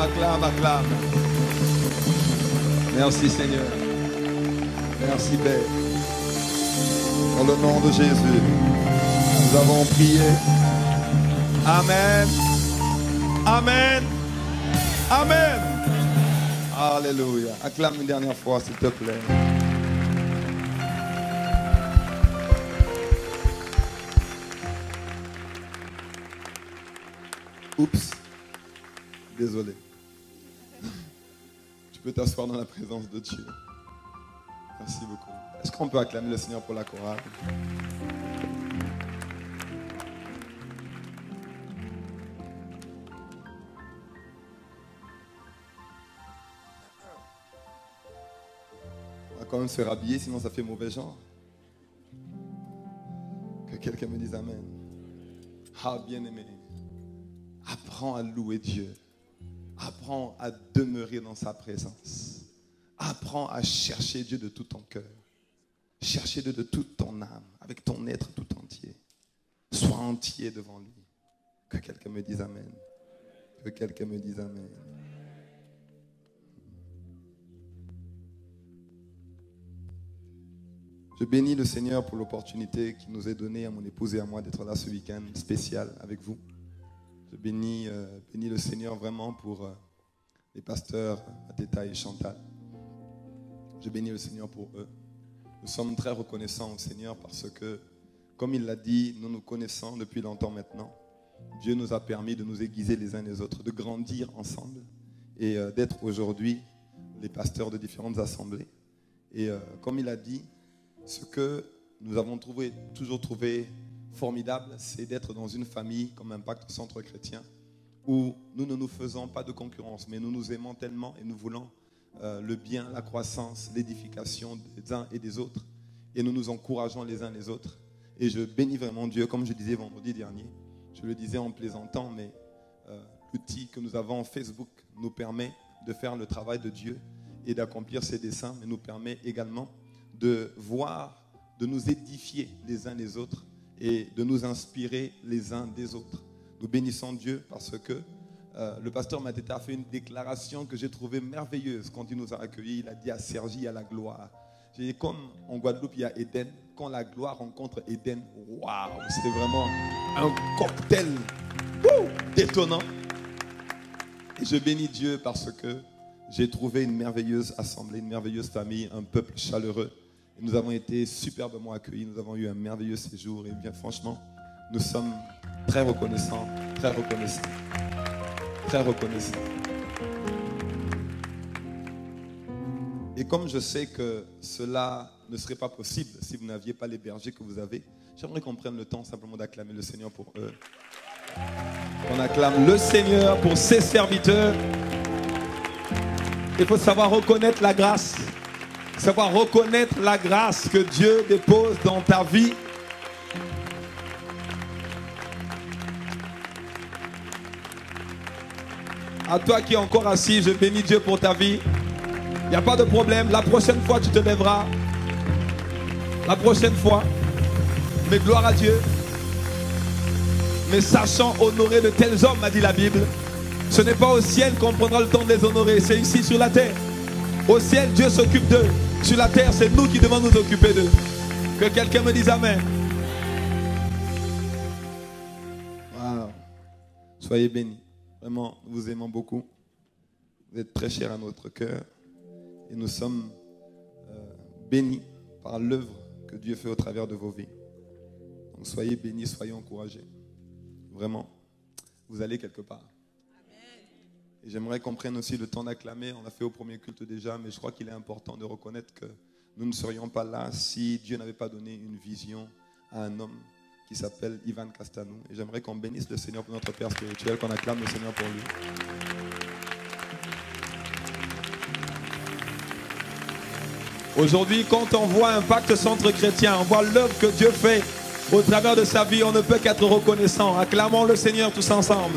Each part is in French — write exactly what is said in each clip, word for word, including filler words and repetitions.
acclame, acclame. Merci Seigneur. Merci Père. Dans le nom de Jésus, nous avons prié. Amen. Amen. Amen. Alléluia. Acclame une dernière fois, s'il te plaît. Oups. Désolé. Tu peux t'asseoir dans la présence de Dieu. Merci beaucoup. Est-ce qu'on peut acclamer le Seigneur pour la chorale? On va quand même se rhabiller, sinon ça fait mauvais genre. Que quelqu'un me dise Amen. Ah, bien-aimé. Apprends à louer Dieu. Apprends à demeurer dans sa présence. Apprends à chercher Dieu de tout ton cœur. Chercher Dieu de toute ton âme, avec ton être tout entier. Sois entier devant lui. Que quelqu'un me dise Amen. Que quelqu'un me dise Amen. Je bénis le Seigneur pour l'opportunité qu'il nous est donnée à mon épouse et à moi d'être là ce week-end spécial avec vous. Je bénis, euh, bénis le Seigneur vraiment pour euh, les pasteurs Ateta et Chantal. Je bénis le Seigneur pour eux. Nous sommes très reconnaissants au Seigneur parce que, comme il l'a dit, nous nous connaissons depuis longtemps maintenant. Dieu nous a permis de nous aiguiser les uns les autres, de grandir ensemble et euh, d'être aujourd'hui les pasteurs de différentes assemblées. Et euh, comme il a dit, ce que nous avons trouvé, toujours trouvé formidable, c'est d'être dans une famille comme Impact Centre Chrétien où nous ne nous faisons pas de concurrence, mais nous nous aimons tellement et nous voulons euh, le bien, la croissance, l'édification des uns et des autres. Et nous nous encourageons les uns les autres. Et je bénis vraiment Dieu, comme je disais vendredi dernier. Je le disais en plaisantant, mais euh, l'outil que nous avons en Facebook nous permet de faire le travail de Dieu et d'accomplir ses desseins, mais nous permet également de voir, de nous édifier les uns les autres et de nous inspirer les uns des autres. Nous bénissons Dieu parce que euh, le pasteur Mateta a fait une déclaration que j'ai trouvée merveilleuse quand il nous a accueillis. Il a dit à Sergi, il y a la gloire. J'ai dit, comme en Guadeloupe, il y a Éden. Quand la gloire rencontre Éden, waouh, c'est vraiment un cocktail wouh, détonnant. Et je bénis Dieu parce que j'ai trouvé une merveilleuse assemblée, une merveilleuse famille, un peuple chaleureux. Et nous avons été superbement accueillis, nous avons eu un merveilleux séjour. Et bien franchement, nous sommes très reconnaissants, très reconnaissants, très reconnaissants. Et comme je sais que cela ne serait pas possible si vous n'aviez pas les bergers que vous avez, j'aimerais qu'on prenne le temps simplement d'acclamer le Seigneur pour eux. On acclame le Seigneur pour ses serviteurs. Il faut savoir reconnaître la grâce. Savoir reconnaître la grâce que Dieu dépose dans ta vie. À toi qui es encore assis, je bénis Dieu pour ta vie. Il n'y a pas de problème. La prochaine fois, tu te lèveras. La prochaine fois. Mais gloire à Dieu. Mais sachant honorer de tels hommes, m'a dit la Bible. Ce n'est pas au ciel qu'on prendra le temps de les honorer. C'est ici sur la terre. Au ciel, Dieu s'occupe d'eux. Sur la terre, c'est nous qui devons nous occuper d'eux. Que quelqu'un me dise Amen. Wow. Soyez bénis. Vraiment, nous vous aimons beaucoup. Vous êtes très chers à notre cœur. Et nous sommes euh, bénis par l'œuvre que Dieu fait au travers de vos vies. Donc soyez bénis, soyez encouragés. Vraiment, vous allez quelque part. Et j'aimerais qu'on prenne aussi le temps d'acclamer. On l'a fait au premier culte déjà, mais je crois qu'il est important de reconnaître que nous ne serions pas là si Dieu n'avait pas donné une vision à un homme qui s'appelle Ivan Castanou. Et j'aimerais qu'on bénisse le Seigneur pour notre Père spirituel, qu'on acclame le Seigneur pour lui. Aujourd'hui, quand on voit Impact Centre Chrétien, on voit l'œuvre que Dieu fait au travers de sa vie, on ne peut qu'être reconnaissant. Acclamons le Seigneur tous ensemble.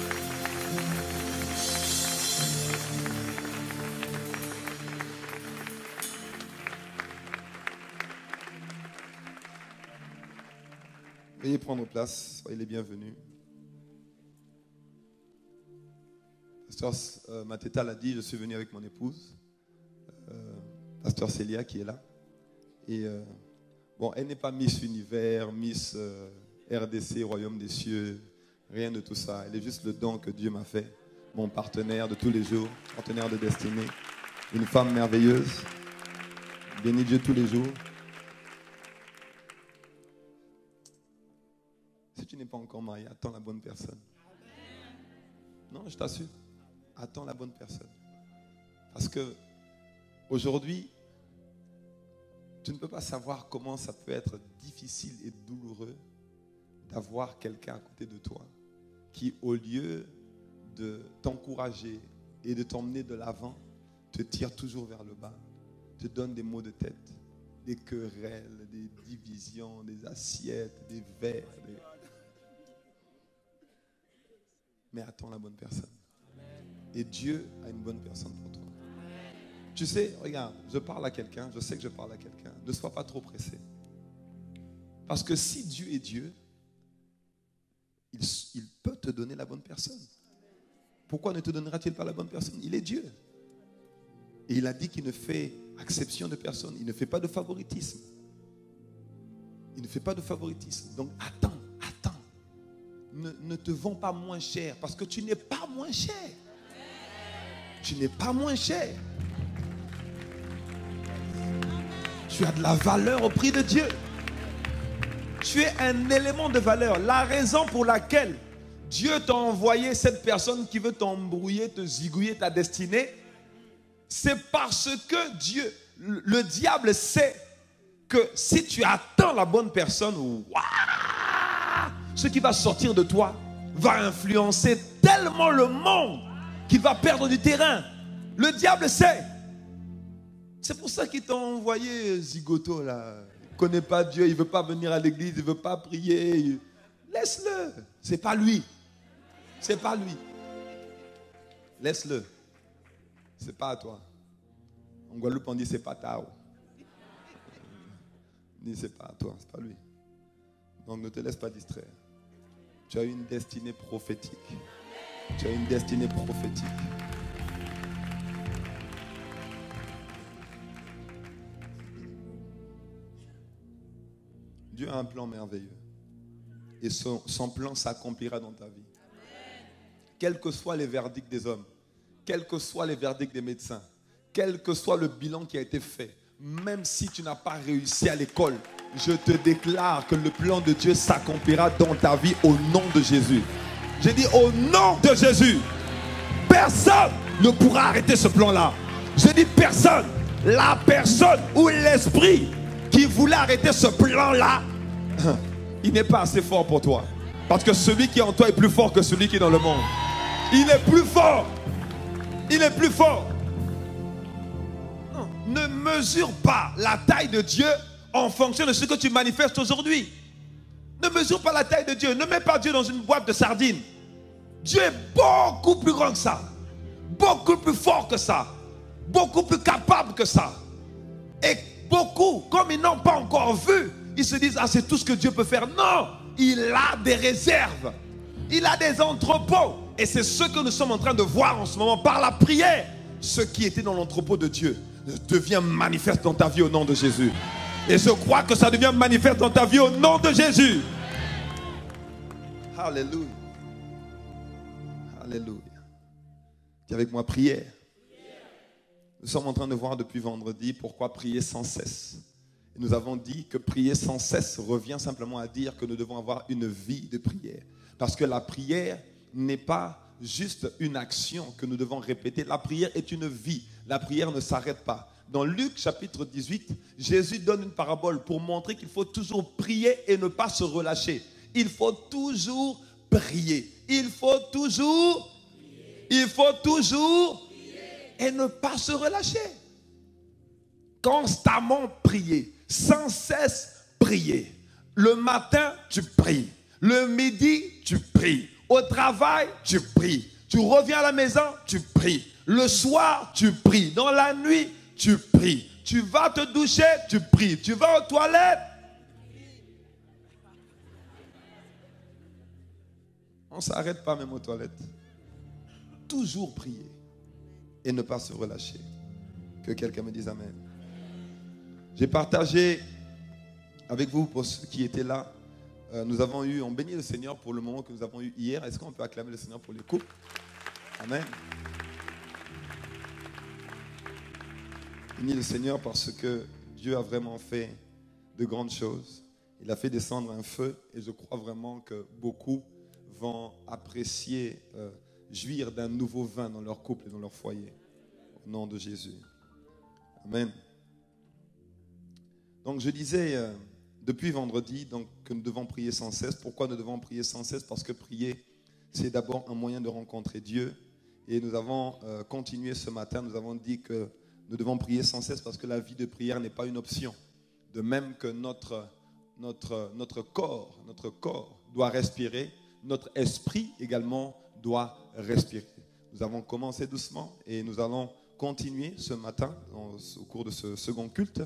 Veuillez prendre place, soyez les bienvenus. Pasteur euh, Mateta l'a dit, je suis venu avec mon épouse, euh, Pasteur Célia qui est là. Et euh, bon, elle n'est pas Miss Univers, Miss euh, R D C, Royaume des cieux, rien de tout ça. Elle est juste le don que Dieu m'a fait, mon partenaire de tous les jours, partenaire de destinée, une femme merveilleuse. Bénis Dieu tous les jours. Si tu n'es pas encore marié, attends la bonne personne. Non, je t'assure. Attends la bonne personne. Parce que aujourd'hui, tu ne peux pas savoir comment ça peut être difficile et douloureux d'avoir quelqu'un à côté de toi qui, au lieu de t'encourager et de t'emmener de l'avant, te tire toujours vers le bas, te donne des maux de tête, des querelles, des divisions, des assiettes, des verres. Des... Mais attends la bonne personne. Et Dieu a une bonne personne pour toi. Tu sais, regarde, je parle à quelqu'un, je sais que je parle à quelqu'un. Ne sois pas trop pressé. Parce que si Dieu est Dieu, il, il peut te donner la bonne personne. Pourquoi ne te donnera-t-il pas la bonne personne? Il est Dieu. Et il a dit qu'il ne fait exception de personne. Il ne fait pas de favoritisme. Il ne fait pas de favoritisme. Donc attends, attends. Ne, ne te vends pas moins cher parce que tu n'es pas moins cher. Tu n'es pas moins cher. Tu as de la valeur au prix de Dieu. Tu es un élément de valeur. La raison pour laquelle Dieu t'a envoyé cette personne qui veut t'embrouiller, te zigouiller ta destinée, c'est parce que Dieu, le diable sait que si tu attends la bonne personne, waouh, ce qui va sortir de toi va influencer tellement le monde qu'il va perdre du terrain. Le diable sait. C'est pour ça qu'il t'a envoyé zigoto là. Il ne connaît pas Dieu, il ne veut pas venir à l'église, il ne veut pas prier. Laisse-le. C'est pas lui. C'est pas lui. Laisse-le. C'est pas à toi. En Guadeloupe, on dit c'est pas tao. On dit c'est pas à toi, c'est pas lui. Donc ne te laisse pas distraire. Tu as une destinée prophétique. Tu as une destinée prophétique. Dieu a un plan merveilleux. Et son, son plan s'accomplira dans ta vie. Quels que soient les verdicts des hommes, quels que soient les verdicts des médecins, quel que soit le bilan qui a été fait, même si tu n'as pas réussi à l'école, je te déclare que le plan de Dieu s'accomplira dans ta vie au nom de Jésus. J'ai dit au nom de Jésus. Personne ne pourra arrêter ce plan-là. Je dis personne. La personne ou l'esprit qui voulait arrêter ce plan-là, il n'est pas assez fort pour toi. Parce que celui qui est en toi est plus fort que celui qui est dans le monde. Il est plus fort. Il est plus fort. Non, ne mesure pas la taille de Dieu en fonction de ce que tu manifestes aujourd'hui. Ne mesure pas la taille de Dieu. Ne mets pas Dieu dans une boîte de sardines. Dieu est beaucoup plus grand que ça. Beaucoup plus fort que ça. Beaucoup plus capable que ça. Et beaucoup, comme ils n'ont pas encore vu, ils se disent, ah, c'est tout ce que Dieu peut faire. Non, il a des réserves. Il a des entrepôts. Et c'est ce que nous sommes en train de voir en ce moment par la prière. Ce qui était dans l'entrepôt de Dieu devient manifeste dans ta vie au nom de Jésus. Et je crois que ça devient manifeste dans ta vie au nom de Jésus. Alléluia. Alléluia. Dis avec moi, prière. Nous sommes en train de voir depuis vendredi pourquoi prier sans cesse. Et nous avons dit que prier sans cesse revient simplement à dire que nous devons avoir une vie de prière. Parce que la prière n'est pas juste une action que nous devons répéter. La prière est une vie. La prière ne s'arrête pas. Dans Luc chapitre dix-huit, Jésus donne une parabole pour montrer qu'il faut toujours prier et ne pas se relâcher. Il faut toujours prier. Il faut toujours, il faut toujours et ne pas se relâcher. Constamment prier, sans cesse prier. Le matin, tu pries. Le midi, tu pries. Au travail, tu pries. Tu reviens à la maison, tu pries. Le soir, tu pries. Dans la nuit, tu pries. Tu vas te doucher, tu pries. Tu vas aux toilettes. On ne s'arrête pas même aux toilettes. toujours prier et ne pas se relâcher. Que quelqu'un me dise Amen. J'ai partagé avec vous, pour ceux qui étaient là, euh, nous avons eu, on bénit le Seigneur pour le moment que nous avons eu hier. Est-ce qu'on peut acclamer le Seigneur pour les couples? Amen. Bénis le Seigneur parce que Dieu a vraiment fait de grandes choses. Il a fait descendre un feu et je crois vraiment que beaucoup vont apprécier, euh, jouir d'un nouveau vin dans leur couple et dans leur foyer. Au nom de Jésus. Amen. Donc je disais euh, depuis vendredi donc, que nous devons prier sans cesse. Pourquoi nous devons prier sans cesse? Parce que prier, c'est d'abord un moyen de rencontrer Dieu. Et nous avons euh, continué ce matin, nous avons dit que nous devons prier sans cesse parce que la vie de prière n'est pas une option. De même que notre, notre, notre corps, notre corps doit respirer, notre esprit également doit respirer. Nous avons commencé doucement et nous allons continuer ce matin au cours de ce second culte.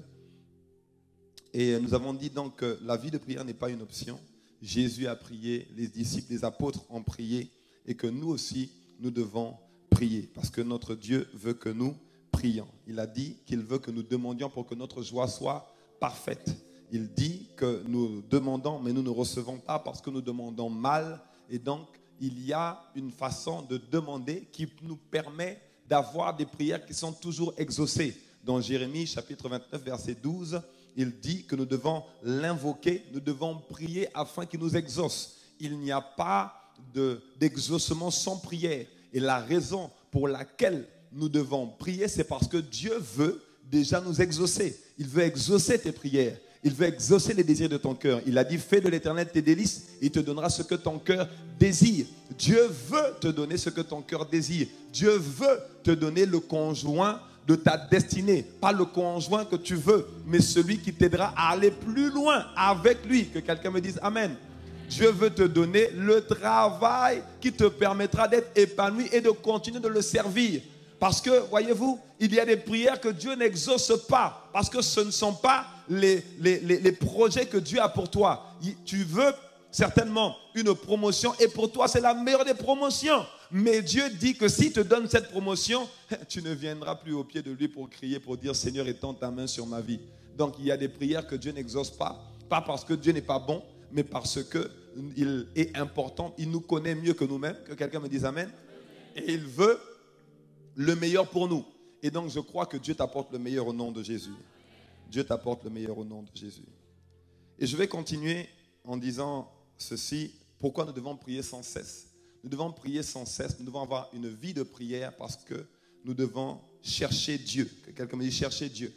Et nous avons dit donc que la vie de prière n'est pas une option. Jésus a prié, les disciples, les apôtres ont prié et que nous aussi, nous devons prier parce que notre Dieu veut que nous prions. Il a dit qu'il veut que nous demandions pour que notre joie soit parfaite. Il dit que nous demandons, mais nous ne recevons pas parce que nous demandons mal. Et donc, il y a une façon de demander qui nous permet d'avoir des prières qui sont toujours exaucées. Dans Jérémie, chapitre vingt-neuf, verset douze, il dit que nous devons l'invoquer, nous devons prier afin qu'il nous exauce. Il n'y a pas de, d'exaucement sans prière. Et la raison pour laquelle nous devons prier, c'est parce que Dieu veut déjà nous exaucer. Il veut exaucer tes prières. Il veut exaucer les désirs de ton cœur. Il a dit, fais de l'Éternel tes délices, il te donnera ce que ton cœur désire. Dieu veut te donner ce que ton cœur désire. Dieu veut te donner le conjoint de ta destinée. Pas le conjoint que tu veux, mais celui qui t'aidera à aller plus loin avec lui. Que quelqu'un me dise Amen. Dieu veut te donner le travail qui te permettra d'être épanoui et de continuer de le servir. Parce que, voyez-vous, il y a des prières que Dieu n'exauce pas. Parce que ce ne sont pas les, les, les, les projets que Dieu a pour toi. Tu veux certainement une promotion et pour toi, c'est la meilleure des promotions. Mais Dieu dit que s'il te donne cette promotion, tu ne viendras plus au pied de lui pour crier, pour dire « Seigneur, étends ta main sur ma vie ». Donc, il y a des prières que Dieu n'exauce pas. Pas parce que Dieu n'est pas bon, mais parce qu'il est important. Il nous connaît mieux que nous-mêmes. Que quelqu'un me dise Amen. Et il veut le meilleur pour nous. Et donc, je crois que Dieu t'apporte le meilleur au nom de Jésus. Dieu t'apporte le meilleur au nom de Jésus. Et je vais continuer en disant ceci. Pourquoi nous devons prier sans cesse? Nous devons prier sans cesse. Nous devons avoir une vie de prière parce que nous devons chercher Dieu. Que quelqu'un me dise chercher Dieu.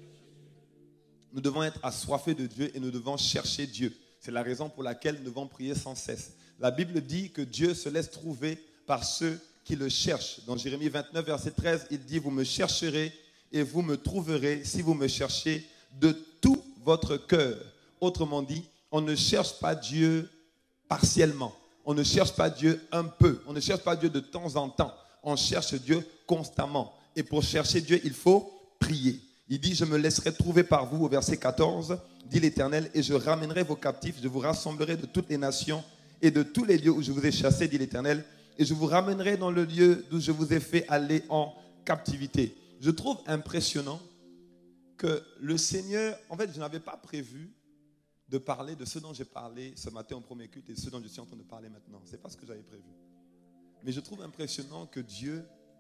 Nous devons être assoiffés de Dieu et nous devons chercher Dieu. C'est la raison pour laquelle nous devons prier sans cesse. La Bible dit que Dieu se laisse trouver par ceux qui le cherchent. Dans Jérémie vingt-neuf, verset treize, il dit « Vous me chercherez et vous me trouverez si vous me cherchez de tout votre cœur. » Autrement dit, on ne cherche pas Dieu partiellement. On ne cherche pas Dieu un peu. On ne cherche pas Dieu de temps en temps. On cherche Dieu constamment. Et pour chercher Dieu, il faut prier. Il dit, je me laisserai trouver par vous, au verset quatorze, dit l'Éternel, et je ramènerai vos captifs, je vous rassemblerai de toutes les nations et de tous les lieux où je vous ai chassés, dit l'Éternel, et je vous ramènerai dans le lieu d'où je vous ai fait aller en captivité. Je trouve impressionnant que le Seigneur, en fait, je n'avais pas prévu de parler de ce dont j'ai parlé ce matin au premier culte et ce dont je suis en train de parler maintenant. Ce n'est pas ce que j'avais prévu. Mais je trouve impressionnant que Dieu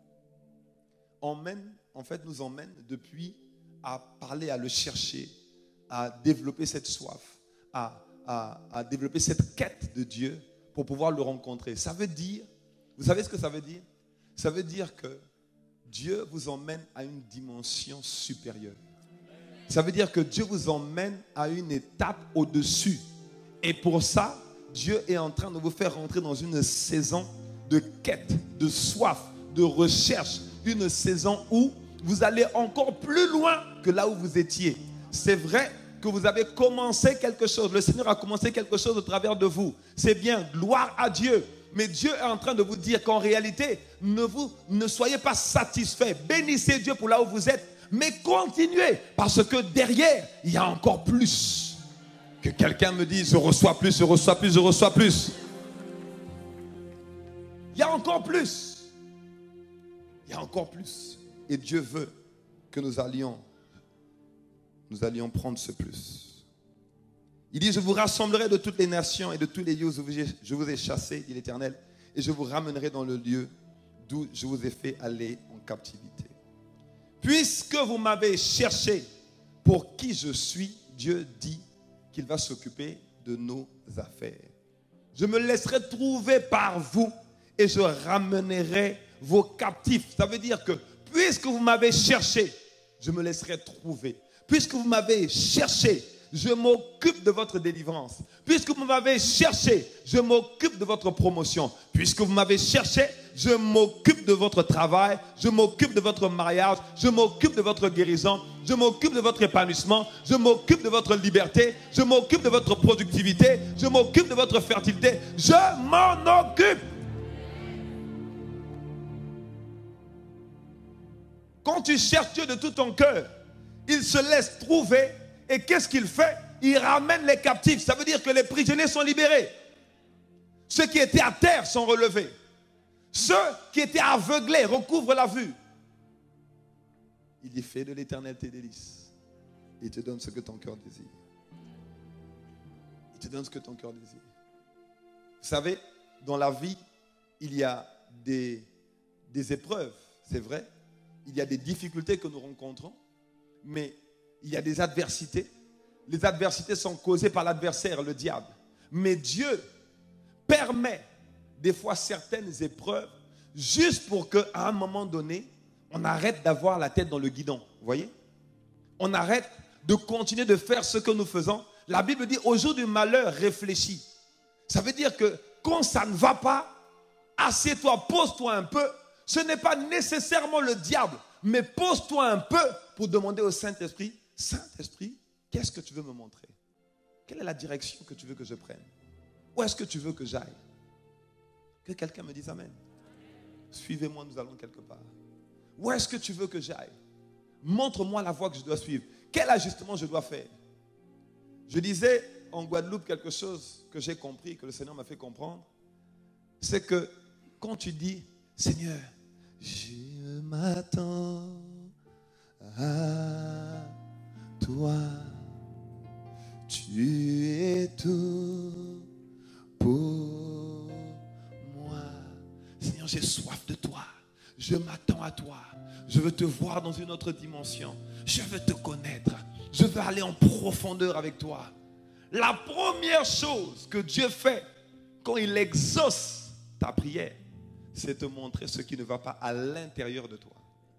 emmène, en fait, nous emmène depuis à parler, à le chercher, à développer cette soif, à, à, à développer cette quête de Dieu pour pouvoir le rencontrer. Ça veut dire, vous savez ce que ça veut dire? Ça veut dire que Dieu vous emmène à une dimension supérieure. Ça veut dire que Dieu vous emmène à une étape au-dessus. Et pour ça, Dieu est en train de vous faire rentrer dans une saison de quête, de soif, de recherche. Une saison où vous allez encore plus loin que là où vous étiez. C'est vrai que vous avez commencé quelque chose. Le Seigneur a commencé quelque chose au travers de vous. C'est bien, gloire à Dieu. Mais Dieu est en train de vous dire qu'en réalité, ne, vous, ne soyez pas satisfaits. Bénissez Dieu pour là où vous êtes. Mais continuez, parce que derrière, il y a encore plus. Que quelqu'un me dise, je reçois plus, je reçois plus, je reçois plus. Il y a encore plus. Il y a encore plus. Et Dieu veut que nous allions, nous allions prendre ce plus. Il dit, je vous rassemblerai de toutes les nations et de tous les lieux où je vous ai chassés, dit l'Éternel, et je vous ramènerai dans le lieu d'où je vous ai fait aller en captivité. Puisque vous m'avez cherché pour qui je suis, Dieu dit qu'il va s'occuper de nos affaires. Je me laisserai trouver par vous et je ramènerai vos captifs. Ça veut dire que puisque vous m'avez cherché, je me laisserai trouver. Puisque vous m'avez cherché, je m'occupe de votre délivrance. Puisque vous m'avez cherché, je m'occupe de votre promotion. Puisque vous m'avez cherché, je m'occupe de votre travail, je m'occupe de votre mariage, je m'occupe de votre guérison, je m'occupe de votre épanouissement, je m'occupe de votre liberté, je m'occupe de votre productivité, je m'occupe de votre fertilité. Je m'en occupe. Quand tu cherches Dieu de tout ton cœur, il se laisse trouver. Et qu'est-ce qu'il fait? Il ramène les captifs. Ça veut dire que les prisonniers sont libérés. Ceux qui étaient à terre sont relevés. Ceux qui étaient aveuglés recouvrent la vue. Il y fait de l'Éternel tes délices. Il te donne ce que ton cœur désire. Il te donne ce que ton cœur désire. Vous savez, dans la vie, il y a des, des épreuves, c'est vrai. Il y a des difficultés que nous rencontrons. Mais il y a des adversités. Les adversités sont causées par l'adversaire, le diable. Mais Dieu permet des fois certaines épreuves juste pour qu'à un moment donné, on arrête d'avoir la tête dans le guidon. Vous voyez? On arrête de continuer de faire ce que nous faisons. La Bible dit, au jour du malheur, réfléchis. Ça veut dire que quand ça ne va pas, assieds-toi, pose-toi un peu. Ce n'est pas nécessairement le diable, mais pose-toi un peu pour demander au Saint-Esprit, Saint-Esprit, qu'est-ce que tu veux me montrer? Quelle est la direction que tu veux que je prenne? Où est-ce que tu veux que j'aille? Que quelqu'un me dise Amen. Suivez-moi, nous allons quelque part. Où est-ce que tu veux que j'aille? Montre-moi la voie que je dois suivre. Quel ajustement je dois faire? Je disais en Guadeloupe quelque chose que j'ai compris, que le Seigneur m'a fait comprendre. C'est que quand tu dis, Seigneur, je m'attends à toi, tu es tout pour moi. Seigneur, j'ai soif de toi. Je m'attends à toi. Je veux te voir dans une autre dimension. Je veux te connaître. Je veux aller en profondeur avec toi. La première chose que Dieu fait quand il exauce ta prière, c'est te montrer ce qui ne va pas à l'intérieur de toi.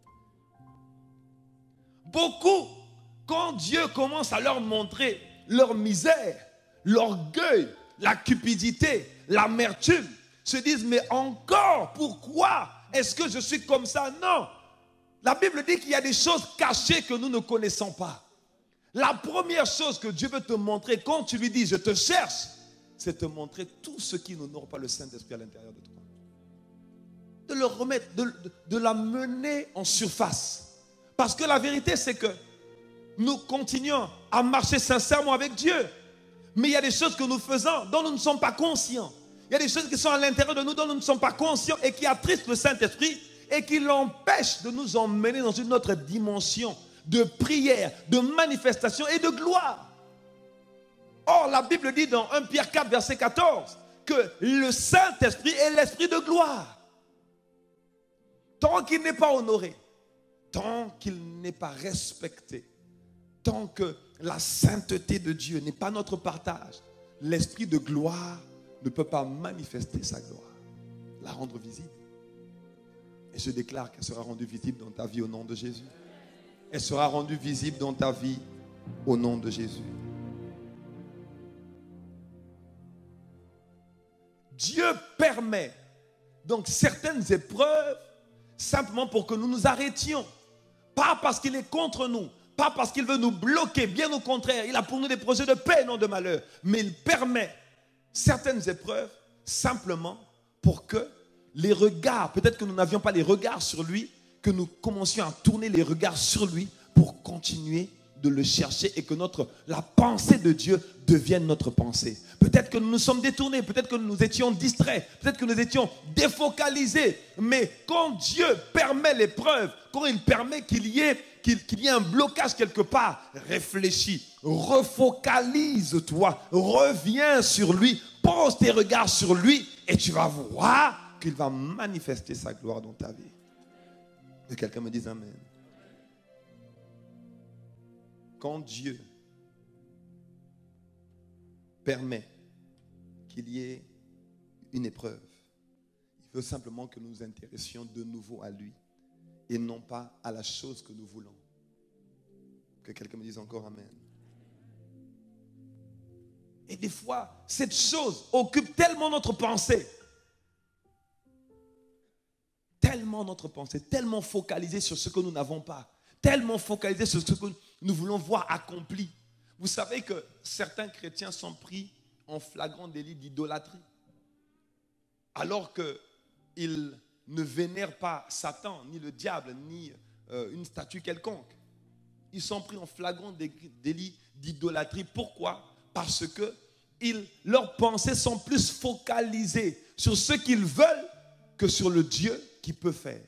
Beaucoup, quand Dieu commence à leur montrer leur misère, l'orgueil, la cupidité, l'amertume, se disent, mais encore, pourquoi est-ce que je suis comme ça? Non. La Bible dit qu'il y a des choses cachées que nous ne connaissons pas. La première chose que Dieu veut te montrer quand tu lui dis, je te cherche, c'est te montrer tout ce qui n'honore pas le Saint-Esprit à l'intérieur de toi. De le remettre, de, de, de la mener en surface. Parce que la vérité, c'est que nous continuons à marcher sincèrement avec Dieu. Mais il y a des choses que nous faisons dont nous ne sommes pas conscients. Il y a des choses qui sont à l'intérieur de nous dont nous ne sommes pas conscients et qui attristent le Saint-Esprit et qui l'empêchent de nous emmener dans une autre dimension de prière, de manifestation et de gloire. Or, la Bible dit dans premier Pierre quatre, verset quatorze, que le Saint-Esprit est l'Esprit de gloire. Tant qu'il n'est pas honoré, tant qu'il n'est pas respecté, tant que la sainteté de Dieu n'est pas notre partage, l'Esprit de gloire ne peut pas manifester sa gloire, la rendre visible. Et je déclare qu'elle sera rendue visible dans ta vie au nom de Jésus. Elle sera rendue visible dans ta vie au nom de Jésus. Dieu permet donc certaines épreuves simplement pour que nous nous arrêtions. Pas parce qu'il est contre nous, pas parce qu'il veut nous bloquer, bien au contraire. Il a pour nous des projets de paix, non de malheur. Mais il permet certaines épreuves simplement pour que les regards, peut-être que nous n'avions pas les regards sur lui, que nous commencions à tourner les regards sur lui pour continuer de le chercher et que notre, la pensée de Dieu devienne notre pensée. Peut-être que nous nous sommes détournés, peut-être que nous étions distraits, peut-être que nous étions défocalisés. Mais quand Dieu permet l'épreuve, quand il permet qu'il y ait, qu'il, qu'il y ait un blocage quelque part, réfléchis, refocalise-toi, reviens sur lui, pose tes regards sur lui et tu vas voir qu'il va manifester sa gloire dans ta vie. Que quelqu'un me dise Amen. Quand Dieu permet qu'il y ait une épreuve, il veut simplement que nous nous intéressions de nouveau à lui et non pas à la chose que nous voulons. Que quelqu'un me dise encore Amen. Et des fois, cette chose occupe tellement notre pensée, tellement notre pensée, tellement focalisée sur ce que nous n'avons pas, tellement focalisé sur ce que nous voulons voir accompli. Vous savez que certains chrétiens sont pris en flagrant délit d'idolâtrie. Alors qu'ils ne vénèrent pas Satan, ni le diable, ni euh, une statue quelconque. Ils sont pris en flagrant délit d'idolâtrie. Pourquoi? Parce que ils, leurs pensées sont plus focalisées sur ce qu'ils veulent que sur le Dieu qui peut faire.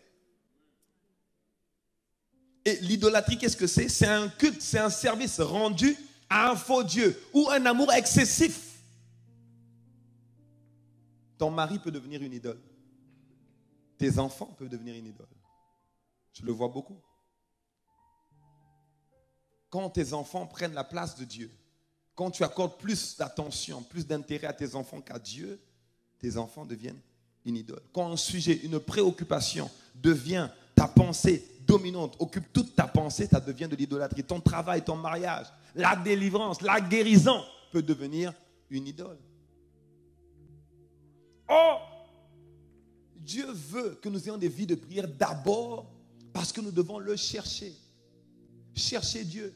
Et l'idolâtrie, qu'est-ce que c'est? C'est un culte, c'est un service rendu à un faux Dieu ou un amour excessif. Ton mari peut devenir une idole. Tes enfants peuvent devenir une idole. Je le vois beaucoup. Quand tes enfants prennent la place de Dieu, quand tu accordes plus d'attention, plus d'intérêt à tes enfants qu'à Dieu, tes enfants deviennent une idole. Quand un sujet, une préoccupation devient ta pensée dominante, occupe toute ta pensée, ça devient de l'idolâtrie. Ton travail, ton mariage, la délivrance, la guérison peut devenir une idole. Or, Dieu veut que nous ayons des vies de prière d'abord parce que nous devons le chercher. Chercher Dieu.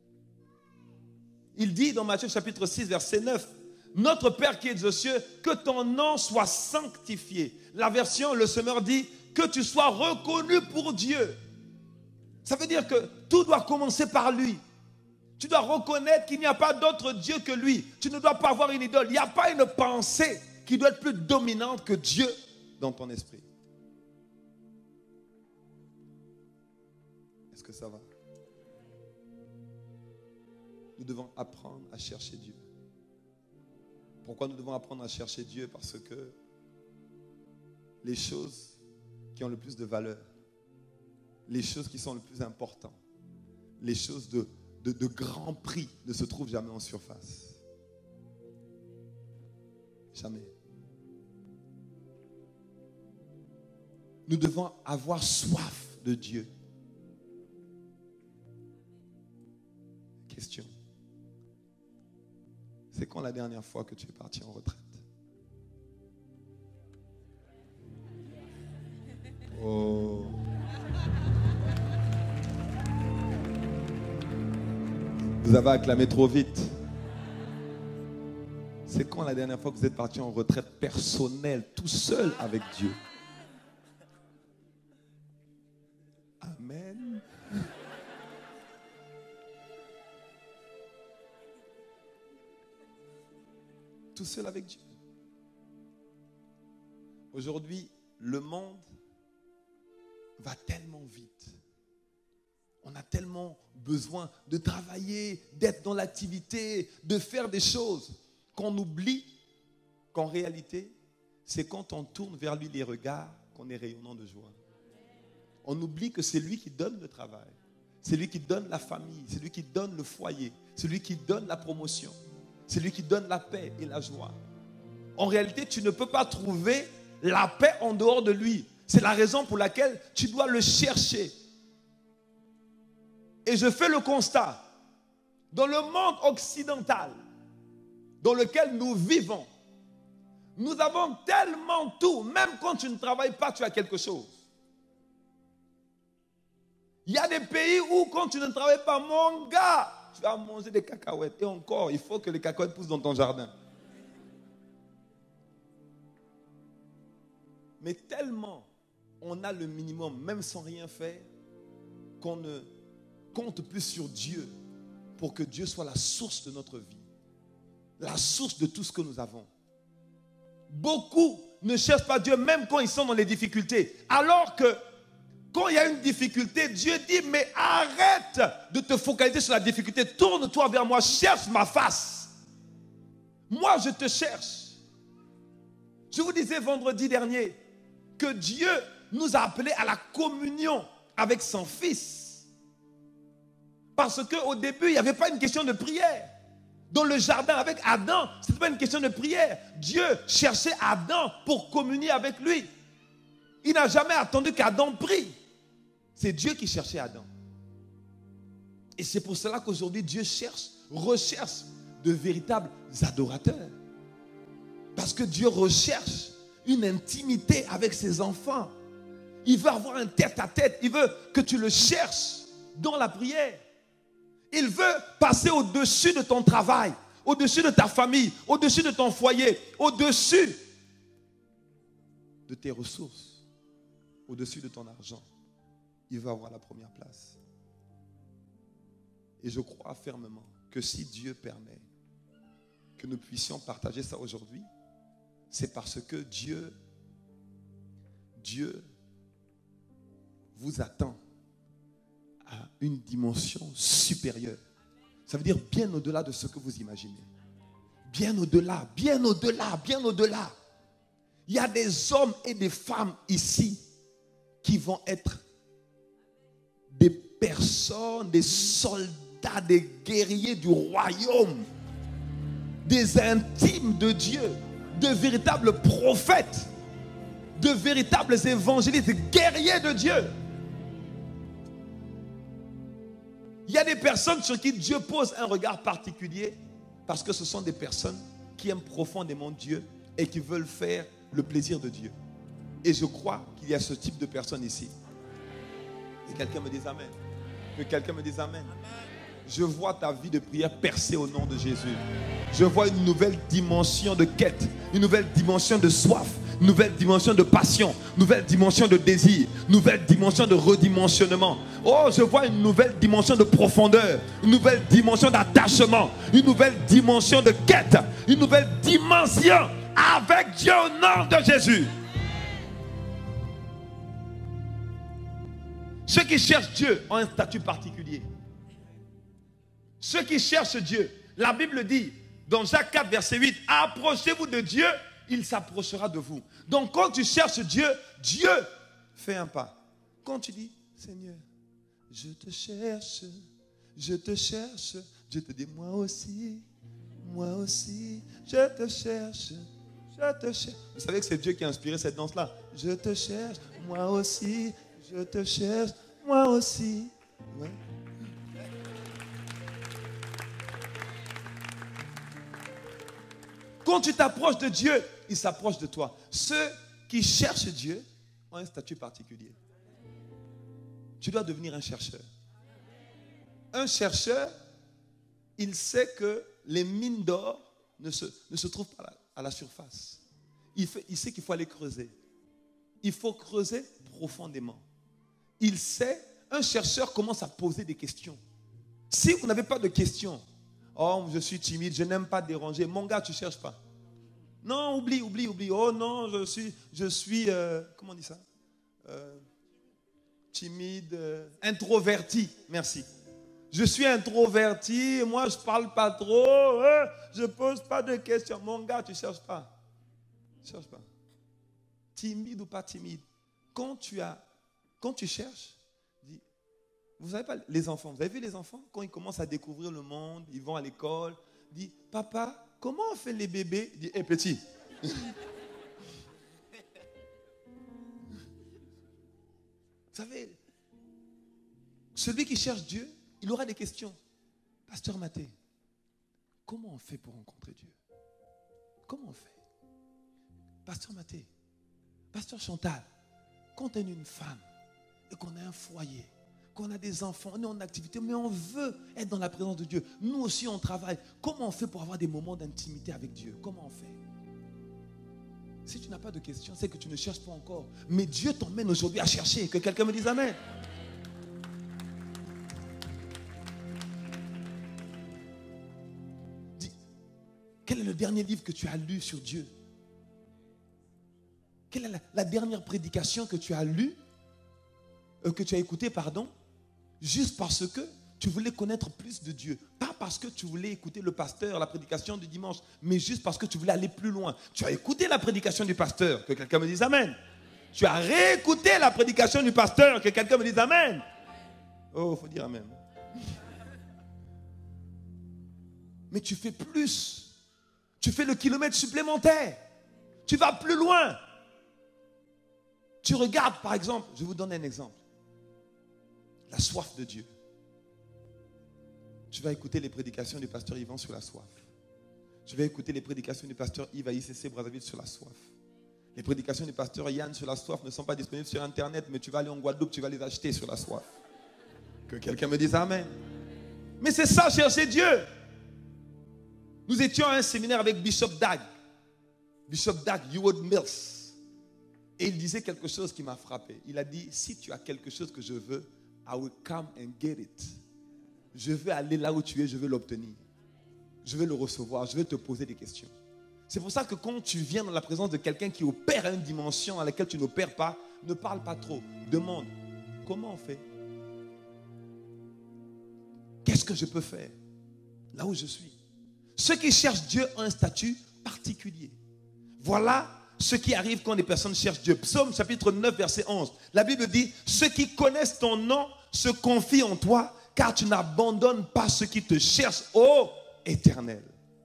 Il dit dans Matthieu chapitre six, verset neuf, notre Père qui es aux cieux, que ton nom soit sanctifié. La version, le semeur dit, que tu sois reconnu pour Dieu. Ça veut dire que tout doit commencer par lui. Tu dois reconnaître qu'il n'y a pas d'autre Dieu que lui. Tu ne dois pas avoir une idole. Il n'y a pas une pensée qui doit être plus dominante que Dieu dans ton esprit. Est-ce que ça va? Nous devons apprendre à chercher Dieu. Pourquoi nous devons apprendre à chercher Dieu? Parce que les choses qui ont le plus de valeur, les choses qui sont le plus importantes, les choses de, de, de grand prix ne se trouvent jamais en surface. Jamais. Nous devons avoir soif de Dieu. Question. C'est quand la dernière fois que tu es parti en retraite? Oh. Vous avez acclamé trop vite. C'est quand la dernière fois que vous êtes parti en retraite personnelle, tout seul avec Dieu? Amen. Tout seul avec Dieu. Aujourd'hui, le monde va tellement vite. On a tellement besoin de travailler, d'être dans l'activité, de faire des choses, qu'on oublie qu'en réalité, c'est quand on tourne vers lui les regards qu'on est rayonnant de joie. On oublie que c'est lui qui donne le travail, c'est lui qui donne la famille, c'est lui qui donne le foyer, c'est lui qui donne la promotion, c'est lui qui donne la paix et la joie. En réalité, tu ne peux pas trouver la paix en dehors de lui. C'est la raison pour laquelle tu dois le chercher. Et je fais le constat, dans le monde occidental dans lequel nous vivons, nous avons tellement tout, même quand tu ne travailles pas, tu as quelque chose. Il y a des pays où quand tu ne travailles pas, mon gars, tu vas manger des cacahuètes. Et encore, il faut que les cacahuètes poussent dans ton jardin. Mais tellement on a le minimum, même sans rien faire, qu'on ne compte plus sur Dieu pour que Dieu soit la source de notre vie, la source de tout ce que nous avons. Beaucoup ne cherchent pas Dieu même quand ils sont dans les difficultés. Alors que quand il y a une difficulté, Dieu dit, mais arrête de te focaliser sur la difficulté. Tourne-toi vers moi, cherche ma face. Moi, je te cherche. Je vous disais vendredi dernier que Dieu nous a appelés à la communion avec son Fils. Parce qu'au début, il n'y avait pas une question de prière. Dans le jardin avec Adam, ce n'était pas une question de prière. Dieu cherchait Adam pour communier avec lui. Il n'a jamais attendu qu'Adam prie. C'est Dieu qui cherchait Adam. Et c'est pour cela qu'aujourd'hui, Dieu cherche, recherche de véritables adorateurs. Parce que Dieu recherche une intimité avec ses enfants. Il veut avoir un tête-à-tête. Il veut que tu le cherches dans la prière. Il veut passer au-dessus de ton travail, au-dessus de ta famille, au-dessus de ton foyer, au-dessus de tes ressources, au-dessus de ton argent. Il veut avoir la première place. Et je crois fermement que si Dieu permet que nous puissions partager ça aujourd'hui, c'est parce que Dieu, Dieu vous attend à une dimension supérieure. Ça veut dire bien au-delà de ce que vous imaginez. Bien au-delà, bien au-delà, bien au-delà. Il y a des hommes et des femmes ici qui vont être des personnes, des soldats, des guerriers du royaume, des intimes de Dieu, de véritables prophètes, de véritables évangélistes, guerriers de Dieu. Il y a des personnes sur qui Dieu pose un regard particulier parce que ce sont des personnes qui aiment profondément Dieu et qui veulent faire le plaisir de Dieu. Et je crois qu'il y a ce type de personnes ici. Que quelqu'un me dise Amen. Que quelqu'un me dise Amen. Je vois ta vie de prière percer au nom de Jésus. Je vois une nouvelle dimension de quête, une nouvelle dimension de soif, une nouvelle dimension de passion, une nouvelle dimension de désir, une nouvelle dimension de redimensionnement. Oh, je vois une nouvelle dimension de profondeur, une nouvelle dimension d'attachement, une nouvelle dimension de quête, une nouvelle dimension avec Dieu au nom de Jésus. Ceux qui cherchent Dieu ont un statut particulier. Ceux qui cherchent Dieu, la Bible dit dans Jacques quatre, verset huit, approchez-vous de Dieu, il s'approchera de vous. Donc quand tu cherches Dieu, Dieu fait un pas. Quand tu dis, Seigneur, je te cherche, je te cherche, Dieu te dit, moi aussi, moi aussi, je te cherche, je te cherche. Vous savez que c'est Dieu qui a inspiré cette danse-là. Je te cherche, moi aussi, je te cherche, moi aussi. Ouais. Quand tu t'approches de Dieu, il s'approche de toi. Ceux qui cherchent Dieu ont un statut particulier. Tu dois devenir un chercheur. Un chercheur, il sait que les mines d'or ne se, ne se trouvent pas à la, à la surface. Il, fait, il sait qu'il faut aller creuser. Il faut creuser profondément. Il sait, un chercheur commence à poser des questions. Si vous n'avez pas de questions, oh, je suis timide, je n'aime pas déranger. Mon gars, tu ne cherches pas. Non, oublie, oublie, oublie. Oh non, je suis, je suis euh, comment on dit ça euh, timide, euh, introverti. Merci. Je suis introverti, moi je ne parle pas trop, euh, je ne pose pas de questions. Mon gars, tu ne cherches pas. Tu ne cherches pas. Timide ou pas timide. Quand tu, as, quand tu cherches, dis, vous savez pas, les enfants, vous avez vu les enfants, quand ils commencent à découvrir le monde, ils vont à l'école, dis, papa, comment on fait les bébés? Dis, hé hey, petit. Vous savez, celui qui cherche Dieu, il aura des questions. Pasteur Mathé, comment on fait pour rencontrer Dieu? Comment on fait? Pasteur Mathé, Pasteur Chantal, quand on est une femme et qu'on a un foyer, qu'on a des enfants, on est en activité, mais on veut être dans la présence de Dieu. Nous aussi, on travaille. Comment on fait pour avoir des moments d'intimité avec Dieu? Comment on fait? Si tu n'as pas de questions, c'est que tu ne cherches pas encore. Mais Dieu t'emmène aujourd'hui à chercher. Que quelqu'un me dise Amen. Quel est le dernier livre que tu as lu sur Dieu? Quelle est la, la dernière prédication que tu as lue, euh, que tu as écoutée, pardon, juste parce que tu voulais connaître plus de Dieu? Pas parce que tu voulais écouter le pasteur, la prédication du dimanche, mais juste parce que tu voulais aller plus loin. Tu as écouté la prédication du pasteur, que quelqu'un me dise Amen. Tu as réécouté la prédication du pasteur, que quelqu'un me dise Amen. Oh, il faut dire Amen. Mais tu fais plus. Tu fais le kilomètre supplémentaire. Tu vas plus loin. Tu regardes, par exemple, je vous donne un exemple. La soif de Dieu. Tu vas écouter les prédications du pasteur Yvan sur la soif. Tu vas écouter les prédications du pasteur Yves à I C C Brazzaville sur la soif. Les prédications du pasteur Yann sur la soif ne sont pas disponibles sur Internet, mais tu vas aller en Guadeloupe, tu vas les acheter sur la soif. Que quelqu'un me dise Amen. Mais c'est ça, chercher Dieu. Nous étions à un séminaire avec Bishop Dag. Bishop Dag, Howard Mills. Et il disait quelque chose qui m'a frappé. Il a dit, si tu as quelque chose que je veux, I will come and get it. Je vais aller là où tu es, je vais l'obtenir. Je vais le recevoir, je vais te poser des questions. C'est pour ça que quand tu viens dans la présence de quelqu'un qui opère à une dimension à laquelle tu n'opères pas, ne parle pas trop. Demande, comment on fait? Qu'est-ce que je peux faire là où je suis? Ceux qui cherchent Dieu ont un statut particulier. Voilà ce qui arrive quand les personnes cherchent Dieu. Psaume chapitre neuf, verset onze. La Bible dit, ceux qui connaissent ton nom se confient en toi, car tu n'abandonnes pas ceux qui te cherchent, ô Éternel.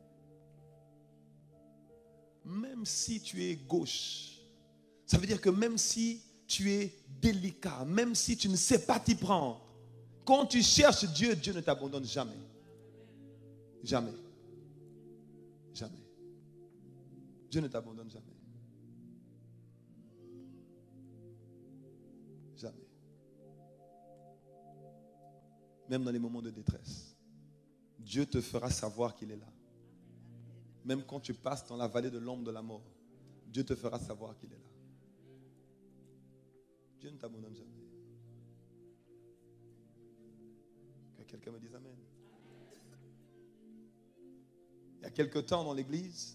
Même si tu es gauche, ça veut dire que même si tu es délicat, même si tu ne sais pas t'y prendre, quand tu cherches Dieu, Dieu ne t'abandonne jamais. Jamais. Jamais. Dieu ne t'abandonne jamais. Jamais. Même dans les moments de détresse, Dieu te fera savoir qu'il est là. Même quand tu passes dans la vallée de l'ombre de la mort, Dieu te fera savoir qu'il est là. Dieu ne t'abandonne jamais. Que quelqu'un me dise Amen. Il y a quelque temps dans l'église,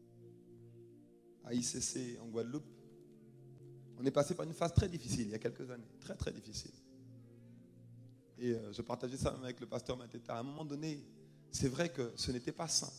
à I C C en Guadeloupe, on est passé par une phase très difficile, il y a quelques années, très très difficile. Et euh, je partageais ça même avec le pasteur Mateta. À un moment donné, c'est vrai que ce n'était pas simple.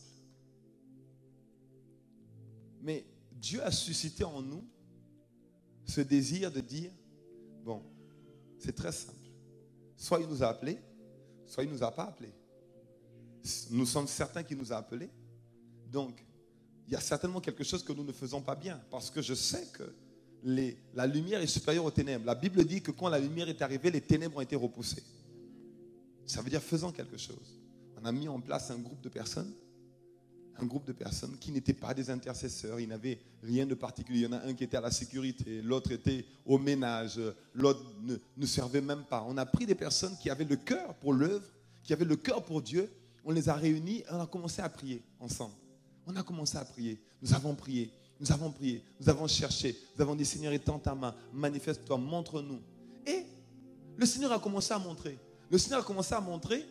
Mais Dieu a suscité en nous ce désir de dire, bon, c'est très simple. Soit il nous a appelés, soit il ne nous a pas appelés. Nous sommes certains qu'il nous a appelés. Donc, il y a certainement quelque chose que nous ne faisons pas bien. Parce que je sais que les, la lumière est supérieure aux ténèbres. La Bible dit que quand la lumière est arrivée, les ténèbres ont été repoussées. Ça veut dire faisons quelque chose. On a mis en place un groupe de personnes. Un groupe de personnes qui n'étaient pas des intercesseurs. Ils n'avaient rien de particulier. Il y en a un qui était à la sécurité. L'autre était au ménage. L'autre ne, ne servait même pas. On a pris des personnes qui avaient le cœur pour l'œuvre, qui avaient le cœur pour Dieu. On les a réunis et on a commencé à prier ensemble. On a commencé à prier. Nous avons prié. Nous avons prié. Nous avons cherché. Nous avons dit, Seigneur, étends ta main. Manifeste-toi. Montre-nous. Et le Seigneur a commencé à montrer. Le Seigneur a commencé à montrer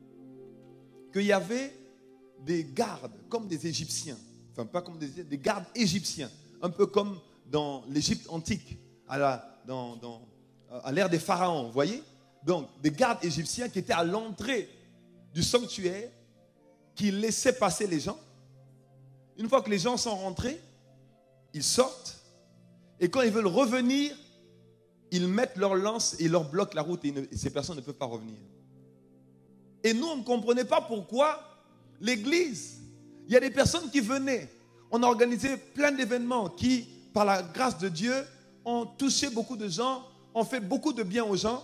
qu'il y avait des gardes, comme des Égyptiens. Enfin, pas comme des, des gardes égyptiens. Un peu comme dans l'Égypte antique, à la, dans, dans, à l'ère des pharaons. Vous voyez? Donc, des gardes égyptiens qui étaient à l'entrée du sanctuaire, qui laissaient passer les gens. Une fois que les gens sont rentrés, ils sortent. Et quand ils veulent revenir, ils mettent leur lance et ils leur bloquent la route. Et, ne, et ces personnes ne peuvent pas revenir. Et nous, on ne comprenait pas pourquoi l'église, il y a des personnes qui venaient. On a organisé plein d'événements qui, par la grâce de Dieu, ont touché beaucoup de gens, ont fait beaucoup de bien aux gens.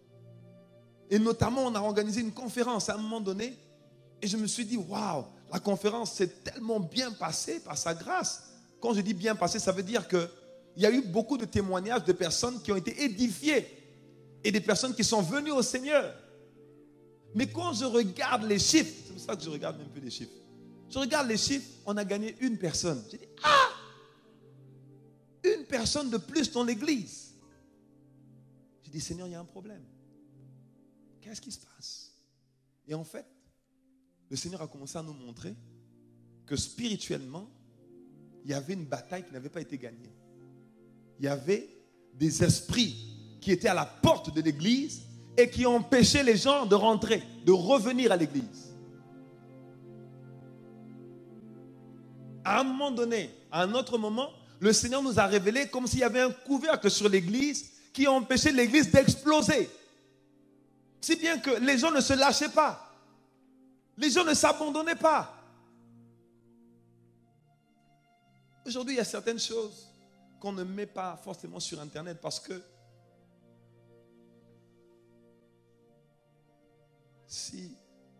Et notamment, on a organisé une conférence à un moment donné. Et je me suis dit, waouh, la conférence s'est tellement bien passée par sa grâce. Quand je dis bien passée, ça veut dire qu'il y a eu beaucoup de témoignages de personnes qui ont été édifiées et des personnes qui sont venues au Seigneur. Mais quand je regarde les chiffres, c'est pour ça que je regarde un peu les chiffres. Je regarde les chiffres, on a gagné une personne. J'ai dit, ah, une personne de plus dans l'église. J'ai dit, Seigneur, il y a un problème. Qu'est-ce qui se passe? Et en fait, le Seigneur a commencé à nous montrer que spirituellement, il y avait une bataille qui n'avait pas été gagnée. Il y avait des esprits qui étaient à la porte de l'église et qui empêchaient les gens de rentrer, de revenir à l'église. À un moment donné, à un autre moment, le Seigneur nous a révélé comme s'il y avait un couvercle sur l'église qui empêchait l'église d'exploser. Si bien que les gens ne se lâchaient pas. Les gens ne s'abandonnaient pas. Aujourd'hui, il y a certaines choses qu'on ne met pas forcément sur Internet parce que si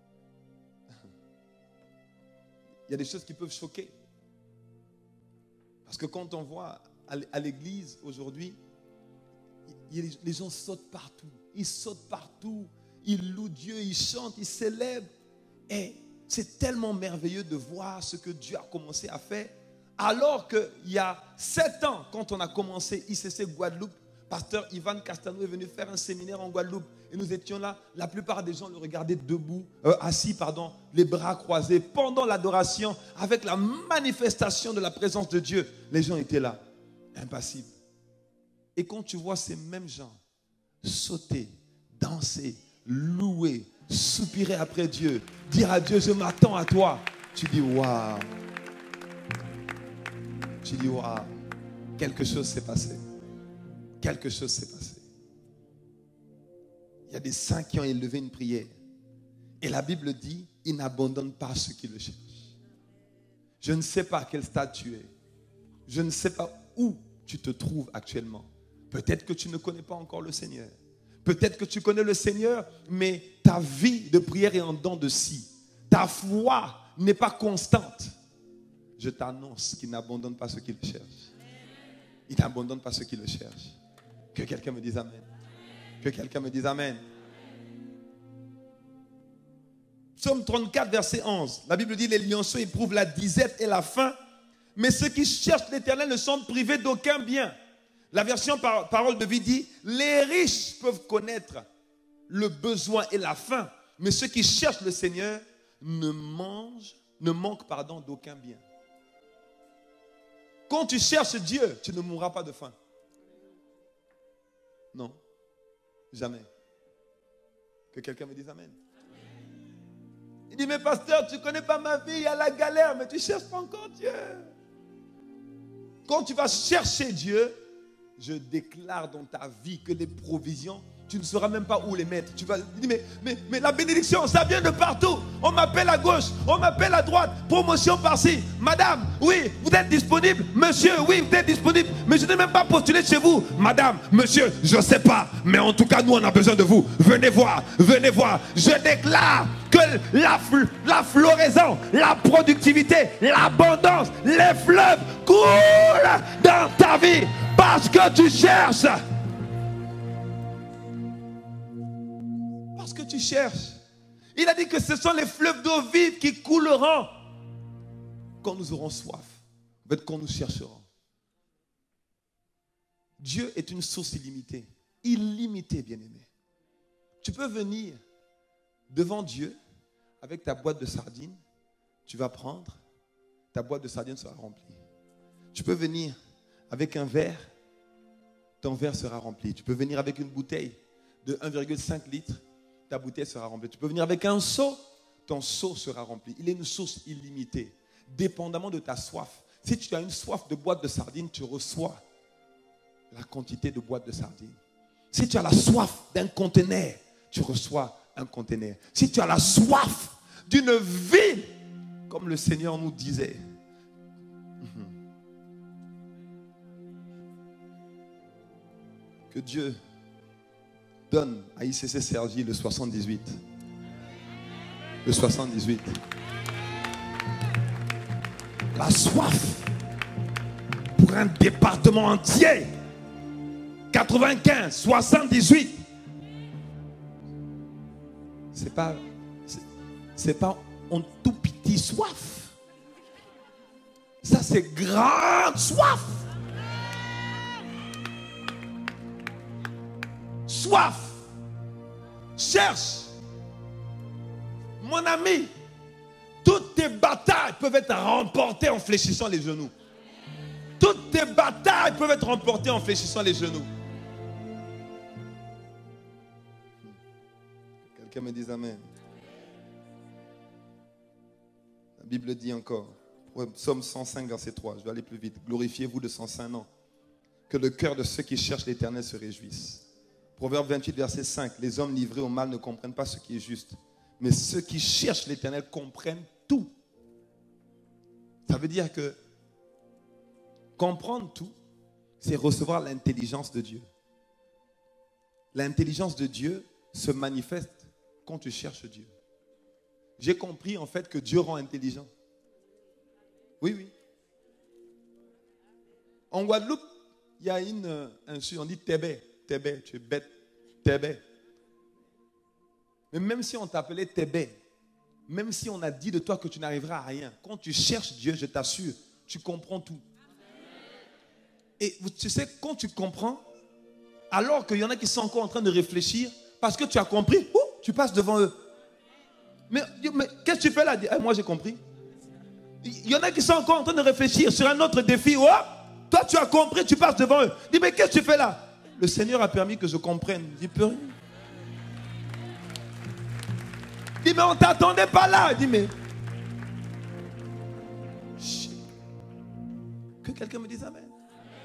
il y a des choses qui peuvent choquer. Parce que quand on voit à l'église aujourd'hui, les gens sautent partout. Ils sautent partout. Ils louent Dieu, ils chantent, ils célèbrent. Et c'est tellement merveilleux de voir ce que Dieu a commencé à faire. Alors qu'il y a sept ans, quand on a commencé I C C Guadeloupe, pasteur Ivan Castano est venu faire un séminaire en Guadeloupe. Et nous étions là, la plupart des gens le regardaient debout, euh, assis, pardon, les bras croisés, pendant l'adoration, avec la manifestation de la présence de Dieu. Les gens étaient là, impassibles. Et quand tu vois ces mêmes gens sauter, danser, louer, soupirer après Dieu, dire à Dieu, je m'attends à toi, tu dis, waouh. Tu dis, waouh, quelque chose s'est passé. Quelque chose s'est passé. Il y a des saints qui ont élevé une prière. Et la Bible dit, ils n'abandonnent pas ceux qui le cherchent. Je ne sais pas à quel stade tu es. Je ne sais pas où tu te trouves actuellement. Peut-être que tu ne connais pas encore le Seigneur. Peut-être que tu connais le Seigneur, mais ta vie de prière est en dents de scie. Ta foi n'est pas constante. Je t'annonce qu'il n'abandonne pas ceux qui le cherchent. Il n'abandonne pas ceux qui le cherchent. Que quelqu'un me dise Amen. Que quelqu'un me dise Amen. Psaume trente-quatre, verset onze. La Bible dit, les lionceaux éprouvent la disette et la faim, mais ceux qui cherchent l'Éternel ne sont privés d'aucun bien. La version par, parole de vie dit, les riches peuvent connaître le besoin et la faim, mais ceux qui cherchent le Seigneur ne mangent, ne manquent pardon, d'aucun bien. Quand tu cherches Dieu, tu ne mourras pas de faim. Non, jamais. Que quelqu'un me dise Amen. Il dit, mais pasteur, tu ne connais pas ma vie, il y a la galère, mais tu ne cherches pas encore Dieu. Quand tu vas chercher Dieu, je déclare dans ta vie que les provisions, tu ne sauras même pas où les mettre. Tu vas dire, mais, mais, mais la bénédiction, ça vient de partout. On m'appelle à gauche, on m'appelle à droite, promotion par-ci. Madame, oui, vous êtes disponible. Monsieur, oui, vous êtes disponible. Mais je n'ai même pas postulé chez vous. Madame, monsieur, je ne sais pas. Mais en tout cas, nous, on a besoin de vous. Venez voir, venez voir. Je déclare que la, la floraison, la productivité, l'abondance, les fleuves coulent dans ta vie parce que tu cherches. Parce que tu cherches. Il a dit que ce sont les fleuves d'eau vive qui couleront quand nous aurons soif. En fait, quand nous chercherons. Dieu est une source illimitée. Illimitée, bien-aimé. Tu peux venir devant Dieu avec ta boîte de sardines. Tu vas prendre, ta boîte de sardines sera remplie. Tu peux venir avec un verre, ton verre sera rempli. Tu peux venir avec une bouteille de un virgule cinq litres, ta bouteille sera remplie. Tu peux venir avec un seau, ton seau sera rempli. Il est une source illimitée, dépendamment de ta soif. Si tu as une soif de boîte de sardines, tu reçois la quantité de boîtes de sardines. Si tu as la soif d'un conteneur, tu reçois un conteneur. Si tu as la soif d'une ville, comme le Seigneur nous disait, que Dieu donne à I C C Cergy le soixante-dix-huit. Le soixante-dix-huit. La soif pour un département entier. quatre-vingt-quinze, soixante-dix-huit. C'est pas, c'est, c'est pas un tout petit soif. Ça, c'est grande soif. Soif. Cherche. Mon ami, Toutes tes batailles peuvent être remportées en fléchissant les genoux. Toutes tes batailles peuvent être remportées en fléchissant les genoux. Quelqu'un me dise Amen. La Bible dit encore, Psaume cent cinq, verset trois, je vais aller plus vite. Glorifiez-vous de son saint nom. Que le cœur de ceux qui cherchent l'Éternel se réjouisse. Proverbe vingt-huit, verset cinq, les hommes livrés au mal ne comprennent pas ce qui est juste. Mais ceux qui cherchent l'Éternel comprennent tout. Ça veut dire que comprendre tout, c'est recevoir l'intelligence de Dieu. L'intelligence de Dieu se manifeste quand tu cherches Dieu. J'ai compris en fait que Dieu rend intelligent. Oui, oui. En Guadeloupe, il y a une insulte, on dit Tébé, Tébé, tu es bête, Tébé. Mais même si on t'appelait Tébé, même si on a dit de toi que tu n'arriveras à rien, quand tu cherches Dieu, je t'assure, tu comprends tout. Et tu sais, quand tu comprends, alors qu'il y en a qui sont encore en train de réfléchir, parce que tu as compris, ouh, tu passes devant eux. Mais, mais qu'est-ce que tu fais là? Eh, moi j'ai compris. Il y en a qui sont encore en train de réfléchir sur un autre défi. Oh, toi tu as compris, tu passes devant eux. Dis, mais qu'est-ce que tu fais là? Le Seigneur a permis que je comprenne. Dis, peux rien. Dis, mais on ne t'attendait pas là. Dis, mais. Que quelqu'un me dise Amen.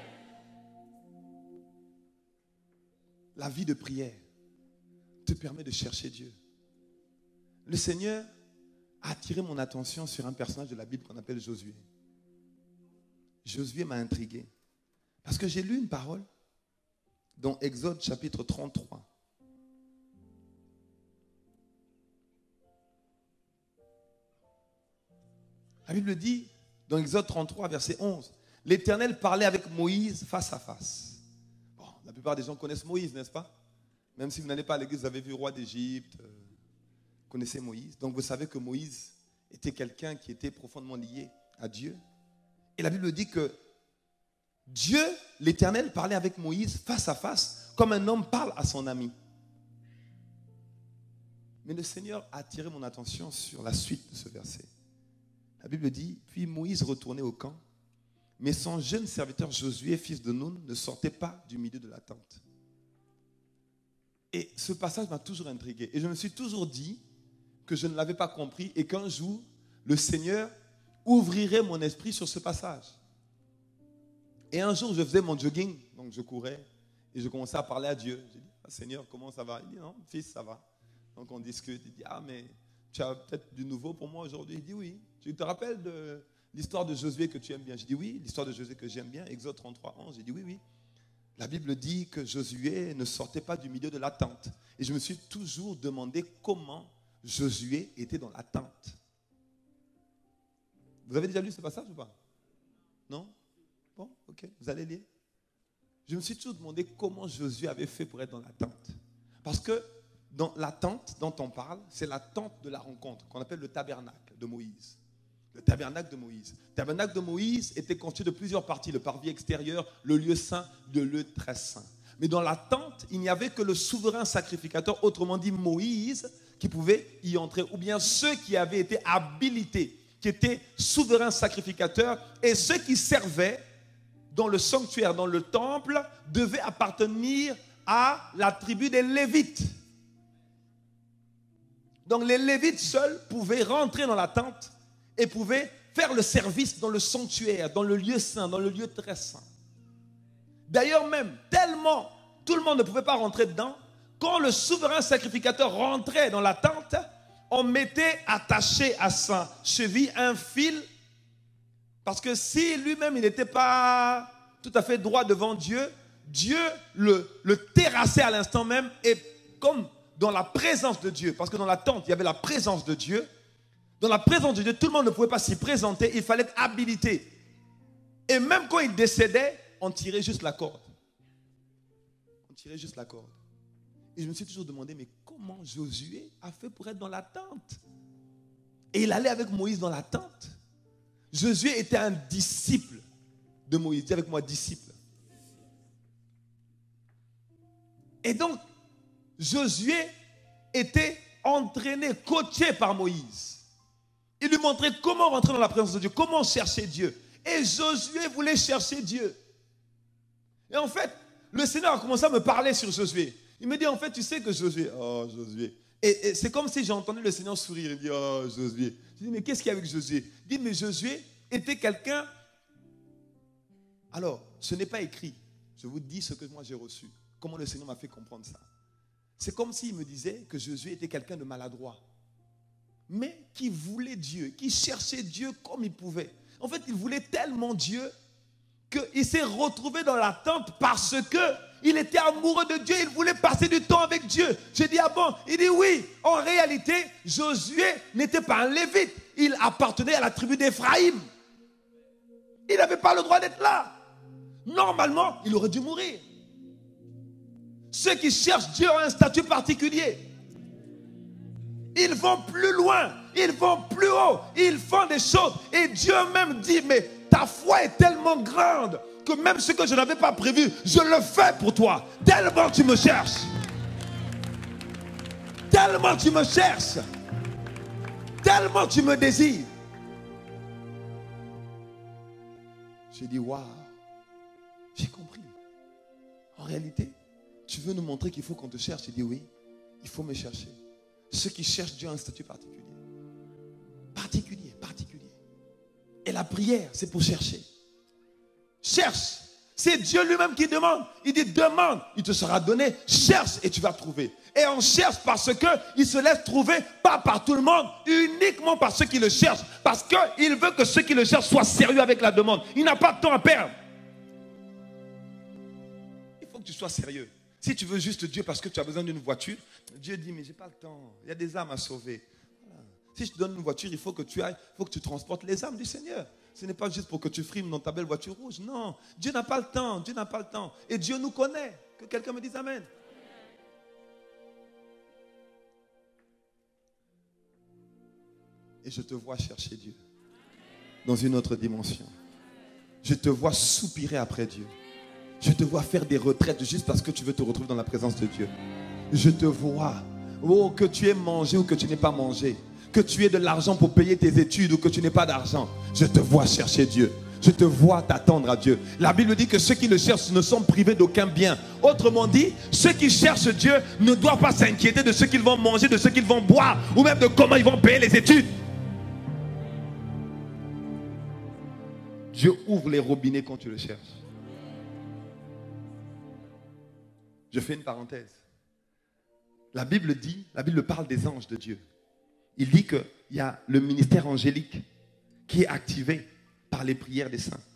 La vie de prière te permet de chercher Dieu. Le Seigneur a attiré mon attention sur un personnage de la Bible qu'on appelle Josué. Josué m'a intrigué. Parce que j'ai lu une parole dans Exode chapitre trente-trois. La Bible dit, dans Exode trente-trois, verset onze, l'Éternel parlait avec Moïse face à face. Bon, la plupart des gens connaissent Moïse, n'est-ce pas? Même si vous n'allez pas à l'église, vous avez vu le roi d'Égypte. Euh, vous connaissez Moïse. Donc vous savez que Moïse était quelqu'un qui était profondément lié à Dieu. Et la Bible dit que Dieu, l'Éternel, parlait avec Moïse face à face, comme un homme parle à son ami. Mais le Seigneur a attiré mon attention sur la suite de ce verset. La Bible dit, puis Moïse retournait au camp, mais son jeune serviteur Josué, fils de Nun, ne sortait pas du milieu de la tente. Et ce passage m'a toujours intrigué. Et je me suis toujours dit que je ne l'avais pas compris et qu'un jour, le Seigneur ouvrirait mon esprit sur ce passage. Et un jour, je faisais mon jogging, donc je courais et je commençais à parler à Dieu. J'ai dit, ah, Seigneur, comment ça va? Il dit, non, fils, ça va. Donc on discute. Il dit, ah, mais tu as peut-être du nouveau pour moi aujourd'hui? Il dit, oui. Tu te rappelles de l'histoire de Josué que tu aimes bien? Je dis, oui. L'histoire de Josué que j'aime bien, Exode trente-trois, onze. J'ai dit, oui, oui. La Bible dit que Josué ne sortait pas du milieu de la tente. Et je me suis toujours demandé comment Josué était dans la tente. Vous avez déjà lu ce passage ou pas? Non? Bon, ok, vous allez lire. Je me suis toujours demandé comment Josué avait fait pour être dans la tente. Parce que dans la tente dont on parle, c'est la tente de la rencontre, qu'on appelle le tabernacle de Moïse. Le tabernacle de Moïse. Le tabernacle de Moïse était constitué de plusieurs parties, le parvis extérieur, le lieu saint, le lieu très saint. Mais dans la tente, il n'y avait que le souverain sacrificateur, autrement dit Moïse, qui pouvait y entrer, ou bien ceux qui avaient été habilités, qui étaient souverains sacrificateurs, et ceux qui servaient dans le sanctuaire, dans le temple, devaient appartenir à la tribu des Lévites. Donc les Lévites seuls pouvaient rentrer dans la tente et pouvaient faire le service dans le sanctuaire, dans le lieu saint, dans le lieu très saint. D'ailleurs même, tellement tout le monde ne pouvait pas rentrer dedans, quand le souverain sacrificateur rentrait dans la tente, on mettait attaché à sa cheville un fil, parce que si lui-même il n'était pas tout à fait droit devant Dieu, Dieu le, le terrassait à l'instant même, et comme dans la présence de Dieu, parce que dans la tente il y avait la présence de Dieu, dans la présence de Dieu, tout le monde ne pouvait pas s'y présenter, il fallait être habilité. Et même quand il décédait, on tirait juste la corde. On tirait juste la corde. Et je me suis toujours demandé, mais comment Josué a fait pour être dans la tente? Et il allait avec Moïse dans la tente. Josué était un disciple de Moïse. Dis avec moi, disciple. Et donc, Josué était entraîné, coaché par Moïse. Il lui montrait comment rentrer dans la présence de Dieu, comment chercher Dieu. Et Josué voulait chercher Dieu. Et en fait, le Seigneur a commencé à me parler sur Josué. Il me dit, en fait, tu sais que Josué, oh Josué. Et, et c'est comme si j'ai entendu le Seigneur sourire. Il dit, oh Josué. Je dis, mais qu'est-ce qu'il y a avec Josué? Il dit, mais Josué était quelqu'un. Alors, ce n'est pas écrit. Je vous dis ce que moi j'ai reçu. Comment le Seigneur m'a fait comprendre ça. C'est comme s'il me disait que Josué était quelqu'un de maladroit. Mais qui voulait Dieu, qui cherchait Dieu comme il pouvait. En fait, il voulait tellement Dieu qu'il s'est retrouvé dans la tente parce qu'il était amoureux de Dieu. Il voulait passer du temps avec Dieu. J'ai dit, ah bon? Il dit, oui. En réalité, Josué n'était pas un lévite. Il appartenait à la tribu d'Éphraïm. Il n'avait pas le droit d'être là. Normalement, il aurait dû mourir. Ceux qui cherchent Dieu ont un statut particulier. Ils vont plus loin, ils vont plus haut, ils font des choses. Et Dieu même dit, mais ta foi est tellement grande que même ce que je n'avais pas prévu, je le fais pour toi. Tellement tu me cherches. Tellement tu me cherches. Tellement tu me désires. J'ai dit, waouh, j'ai compris. En réalité, tu veux nous montrer qu'il faut qu'on te cherche. J'ai dit, oui, il faut me chercher. Ceux qui cherchent Dieu ont un statut particulier. Particulier, particulier. Et la prière, c'est pour chercher. Cherche. C'est Dieu lui-même qui demande. Il dit, demande, il te sera donné. Cherche et tu vas trouver. Et on cherche parce qu'il se laisse trouver, pas par tout le monde, uniquement par ceux qui le cherchent. Parce qu'il veut que ceux qui le cherchent soient sérieux avec la demande. Il n'a pas de temps à perdre. Il faut que tu sois sérieux. Si tu veux juste Dieu parce que tu as besoin d'une voiture, Dieu dit, mais je n'ai pas le temps. Il y a des âmes à sauver. Voilà. Si je te donne une voiture, il faut que tu ailles, il faut que tu transportes les âmes du Seigneur. Ce n'est pas juste pour que tu frimes dans ta belle voiture rouge. Non, Dieu n'a pas le temps. Dieu n'a pas le temps. Et Dieu nous connaît. Que quelqu'un me dise Amen. Et je te vois chercher Dieu dans une autre dimension. Je te vois soupirer après Dieu. Je te vois faire des retraites juste parce que tu veux te retrouver dans la présence de Dieu. Je te vois, oh, que tu aies mangé ou que tu n'aies pas mangé, que tu aies de l'argent pour payer tes études ou que tu n'aies pas d'argent. Je te vois chercher Dieu. Je te vois t'attendre à Dieu. La Bible dit que ceux qui le cherchent ne sont privés d'aucun bien. Autrement dit, ceux qui cherchent Dieu ne doivent pas s'inquiéter de ce qu'ils vont manger, de ce qu'ils vont boire ou même de comment ils vont payer les études. Dieu ouvre les robinets quand tu le cherches. Je fais une parenthèse. La Bible dit, la Bible parle des anges de Dieu. Il dit qu'il y a le ministère angélique qui est activé par les prières des saints.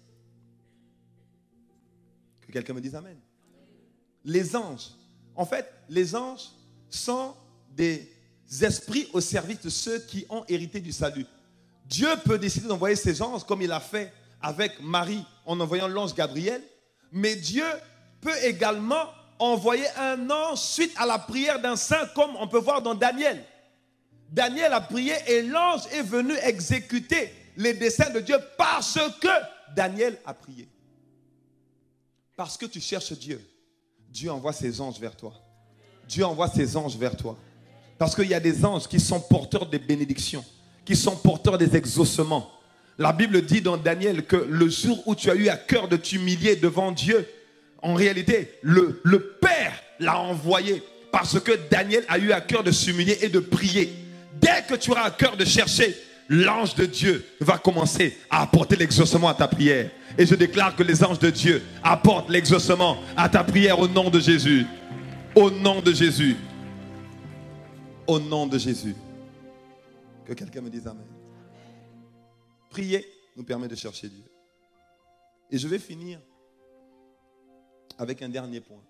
Que quelqu'un me dise Amen. Les anges, en fait, les anges sont des esprits au service de ceux qui ont hérité du salut. Dieu peut décider d'envoyer ses anges comme il a fait avec Marie en envoyant l'ange Gabriel, mais Dieu peut également envoyer un ange suite à la prière d'un saint, comme on peut voir dans Daniel. Daniel a prié et l'ange est venu exécuter les desseins de Dieu parce que Daniel a prié. Parce que tu cherches Dieu, Dieu envoie ses anges vers toi. Dieu envoie ses anges vers toi. Parce qu'il y a des anges qui sont porteurs des bénédictions, qui sont porteurs des exaucements. La Bible dit dans Daniel que le jour où tu as eu à cœur de t'humilier devant Dieu, en réalité, le, le Père l'a envoyé parce que Daniel a eu à cœur de s'humilier et de prier. Dès que tu auras à cœur de chercher, l'ange de Dieu va commencer à apporter l'exaucement à ta prière. Et je déclare que les anges de Dieu apportent l'exaucement à ta prière au nom de Jésus. Au nom de Jésus. Au nom de Jésus. Que quelqu'un me dise Amen. Prier nous permet de chercher Dieu. Et je vais finir avec un dernier point.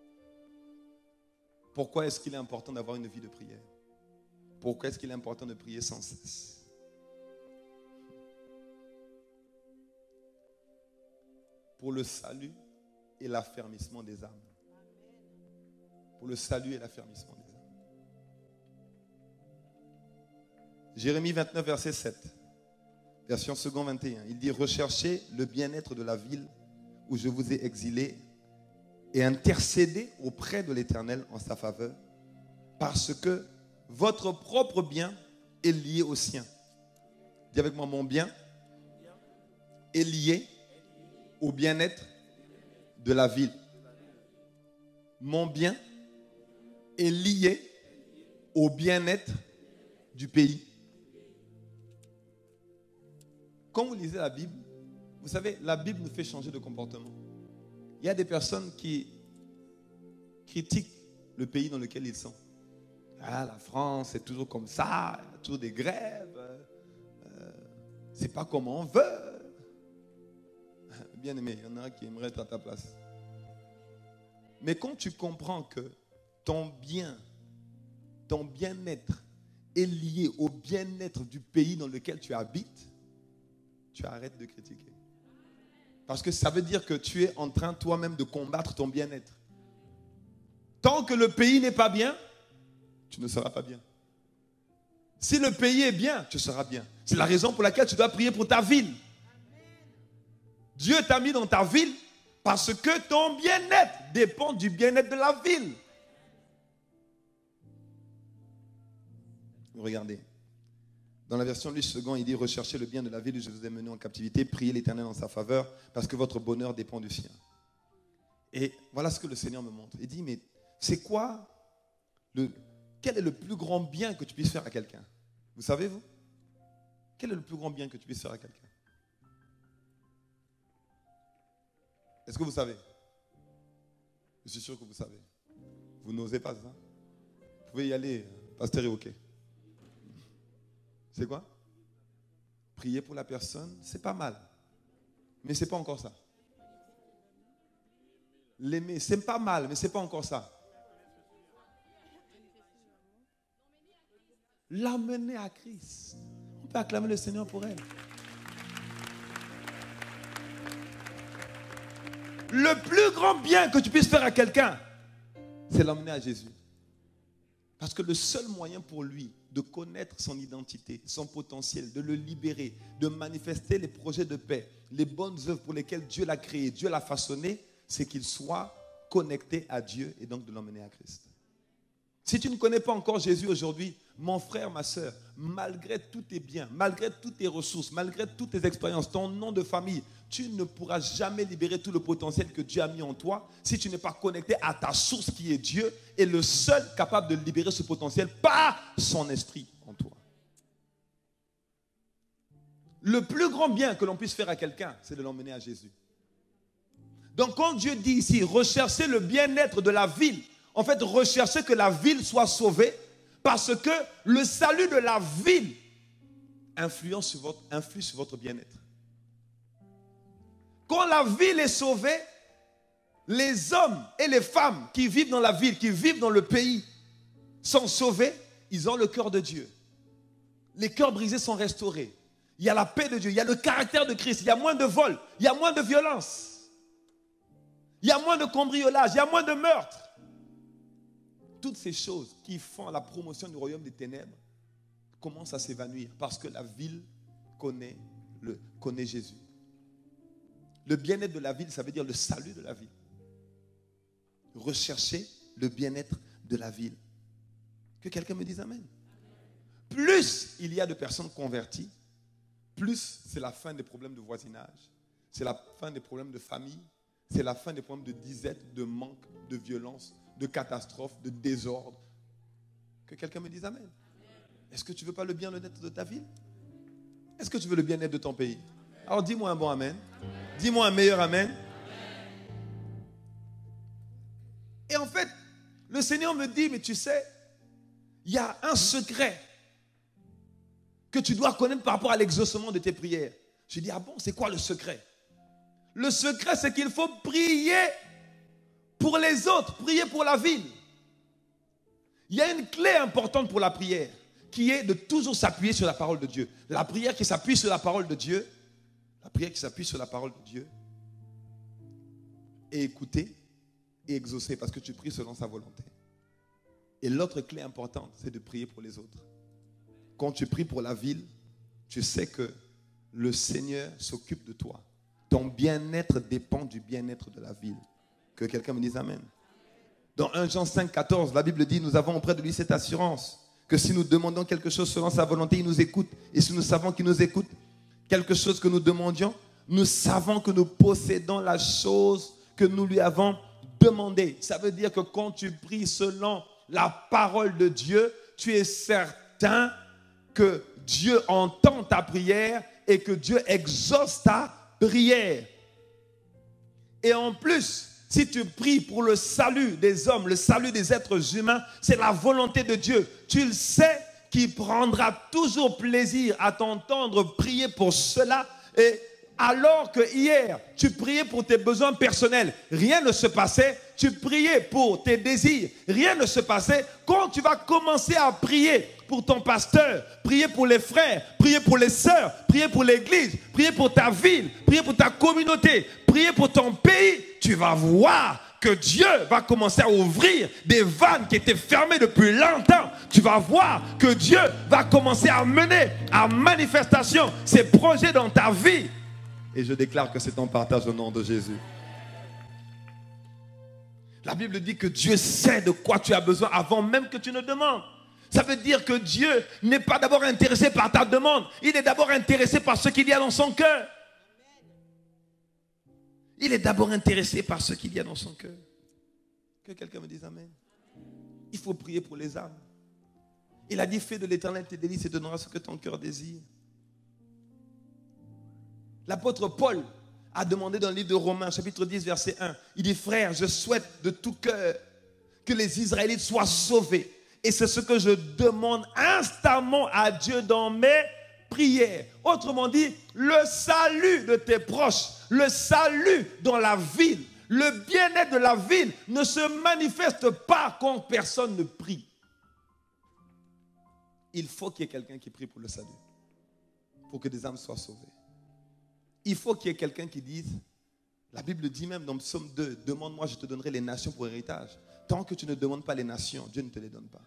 Pourquoi est-ce qu'il est important d'avoir une vie de prière? Pourquoi est-ce qu'il est important de prier sans cesse? Pour le salut et l'affermissement des âmes. Pour le salut et l'affermissement des âmes. Jérémie vingt-neuf, verset sept. Version second vingt et un. Il dit, recherchez le bien-être de la ville où je vous ai exilés et intercédez auprès de l'Éternel en sa faveur, parce que votre propre bien est lié au sien. Dis avec moi, mon bien est lié au bien-être de la ville. Mon bien est lié au bien-être du pays. Quand vous lisez la Bible, vous savez, la Bible nous fait changer de comportement. Il y a des personnes qui critiquent le pays dans lequel ils sont. Ah, la France, c'est toujours comme ça, il y a toujours des grèves, euh, c'est pas comme on veut. Bien aimé, il y en a qui aimeraient être à ta place. Mais quand tu comprends que ton bien, ton bien-être est lié au bien-être du pays dans lequel tu habites, tu arrêtes de critiquer. Parce que ça veut dire que tu es en train toi-même de combattre ton bien-être. Tant que le pays n'est pas bien, tu ne seras pas bien. Si le pays est bien, tu seras bien. C'est la raison pour laquelle tu dois prier pour ta ville. Dieu t'a mis dans ta ville parce que ton bien-être dépend du bien-être de la ville. Regardez. Dans la version Louis second, il dit « Recherchez le bien de la ville où je vous ai mené en captivité, priez l'Éternel en sa faveur, parce que votre bonheur dépend du sien. » Et voilà ce que le Seigneur me montre. Il dit « Mais c'est quoi le, quel est le plus grand bien que tu puisses faire à quelqu'un? Vous savez, vous? Quel est le plus grand bien que tu puisses faire à quelqu'un? Est-ce que vous savez? Je suis sûr que vous savez. Vous n'osez pas ça? Vous pouvez y aller, pasteur est OK. C'est quoi? Prier pour la personne, c'est pas mal. Mais c'est pas encore ça. L'aimer, c'est pas mal, mais c'est pas encore ça. L'amener à Christ. On peut acclamer le Seigneur pour elle. Le plus grand bien que tu puisses faire à quelqu'un, c'est l'emmener à Jésus. Parce que le seul moyen pour lui de connaître son identité, son potentiel, de le libérer, de manifester les projets de paix, les bonnes œuvres pour lesquelles Dieu l'a créé, Dieu l'a façonné, c'est qu'il soit connecté à Dieu et donc de l'emmener à Christ. Si tu ne connais pas encore Jésus aujourd'hui, mon frère, ma soeur, malgré tous tes biens, malgré toutes tes ressources, malgré toutes tes expériences, ton nom de famille, tu ne pourras jamais libérer tout le potentiel que Dieu a mis en toi si tu n'es pas connecté à ta source qui est Dieu et le seul capable de libérer ce potentiel par son esprit en toi. Le plus grand bien que l'on puisse faire à quelqu'un, c'est de l'emmener à Jésus. Donc quand Dieu dit ici, recherchez le bien-être de la ville, en fait, recherchez que la ville soit sauvée parce que le salut de la ville influence sur votre, influe sur votre bien-être. Quand la ville est sauvée, les hommes et les femmes qui vivent dans la ville, qui vivent dans le pays, sont sauvés, ils ont le cœur de Dieu. Les cœurs brisés sont restaurés. Il y a la paix de Dieu, il y a le caractère de Christ, il y a moins de vol, il y a moins de violence, il y a moins de cambriolage, il y a moins de meurtres. Toutes ces choses qui font la promotion du royaume des ténèbres commencent à s'évanouir parce que la ville connaît, le, connaît Jésus. Le bien-être de la ville, ça veut dire le salut de la ville. Rechercher le bien-être de la ville. Que quelqu'un me dise amen. Plus il y a de personnes converties, plus c'est la fin des problèmes de voisinage, c'est la fin des problèmes de famille, c'est la fin des problèmes de disette, de manque, de violence, de catastrophe, de désordre. Que quelqu'un me dise amen. Est-ce que tu ne veux pas le bien-être de ta ville? Est-ce que tu veux le bien-être de ton pays? Alors dis-moi un bon amen. Dis-moi un meilleur amen. Et en fait, le Seigneur me dit, mais tu sais, il y a un secret que tu dois connaître par rapport à l'exaucement de tes prières. Je dis, ah bon, c'est quoi le secret? Le secret, c'est qu'il faut prier pour les autres, prier pour la ville. Il y a une clé importante pour la prière, qui est de toujours s'appuyer sur la parole de Dieu. La prière qui s'appuie sur la parole de Dieu, la prière qui s'appuie sur la parole de Dieu, et écouter et exaucer, parce que tu pries selon sa volonté. Et l'autre clé importante, c'est de prier pour les autres. Quand tu pries pour la ville, tu sais que le Seigneur s'occupe de toi. Ton bien-être dépend du bien-être de la ville. Que quelqu'un me dise amen. Dans un Jean cinq, quatorze, la Bible dit, nous avons auprès de lui cette assurance, que si nous demandons quelque chose selon sa volonté, il nous écoute. Et si nous savons qu'il nous écoute, quelque chose que nous demandions, nous savons que nous possédons la chose que nous lui avons demandée. Ça veut dire que quand tu pries selon la parole de Dieu, tu es certain que Dieu entend ta prière et que Dieu exauce ta prière. Et en plus, si tu pries pour le salut des hommes, le salut des êtres humains, c'est la volonté de Dieu. Tu le sais qu'il prendra toujours plaisir à t'entendre prier pour cela. Et alors que hier, tu priais pour tes besoins personnels, rien ne se passait. Tu priais pour tes désirs, rien ne se passait. Quand tu vas commencer à prier pour ton pasteur, prier pour les frères, prier pour les sœurs, prier pour l'église, prier pour ta ville, prier pour ta communauté, prier pour ton pays, tu vas voir que Dieu va commencer à ouvrir des vannes qui étaient fermées depuis longtemps. Tu vas voir que Dieu va commencer à mener à manifestation ses projets dans ta vie. Et je déclare que c'est ton partage au nom de Jésus. La Bible dit que Dieu sait de quoi tu as besoin avant même que tu ne demandes. Ça veut dire que Dieu n'est pas d'abord intéressé par ta demande. Il est d'abord intéressé par ce qu'il y a dans son cœur. Il est d'abord intéressé par ce qu'il y a dans son cœur. Que quelqu'un me dise amen. Il faut prier pour les âmes. Il a dit, fais de l'Éternel tes délices et te donnera ce que ton cœur désire. L'apôtre Paul a demandé dans le livre de Romains, chapitre dix, verset un, il dit, frère, je souhaite de tout cœur que les Israélites soient sauvés. Et c'est ce que je demande instamment à Dieu dans mes prières. Autrement dit, le salut de tes proches, le salut dans la ville, le bien-être de la ville ne se manifeste pas quand personne ne prie. Il faut qu'il y ait quelqu'un qui prie pour le salut, pour que des âmes soient sauvées. Il faut qu'il y ait quelqu'un qui dise, la Bible dit même dans Psaume deux, demande-moi, je te donnerai les nations pour héritage. Tant que tu ne demandes pas les nations, Dieu ne te les donne pas.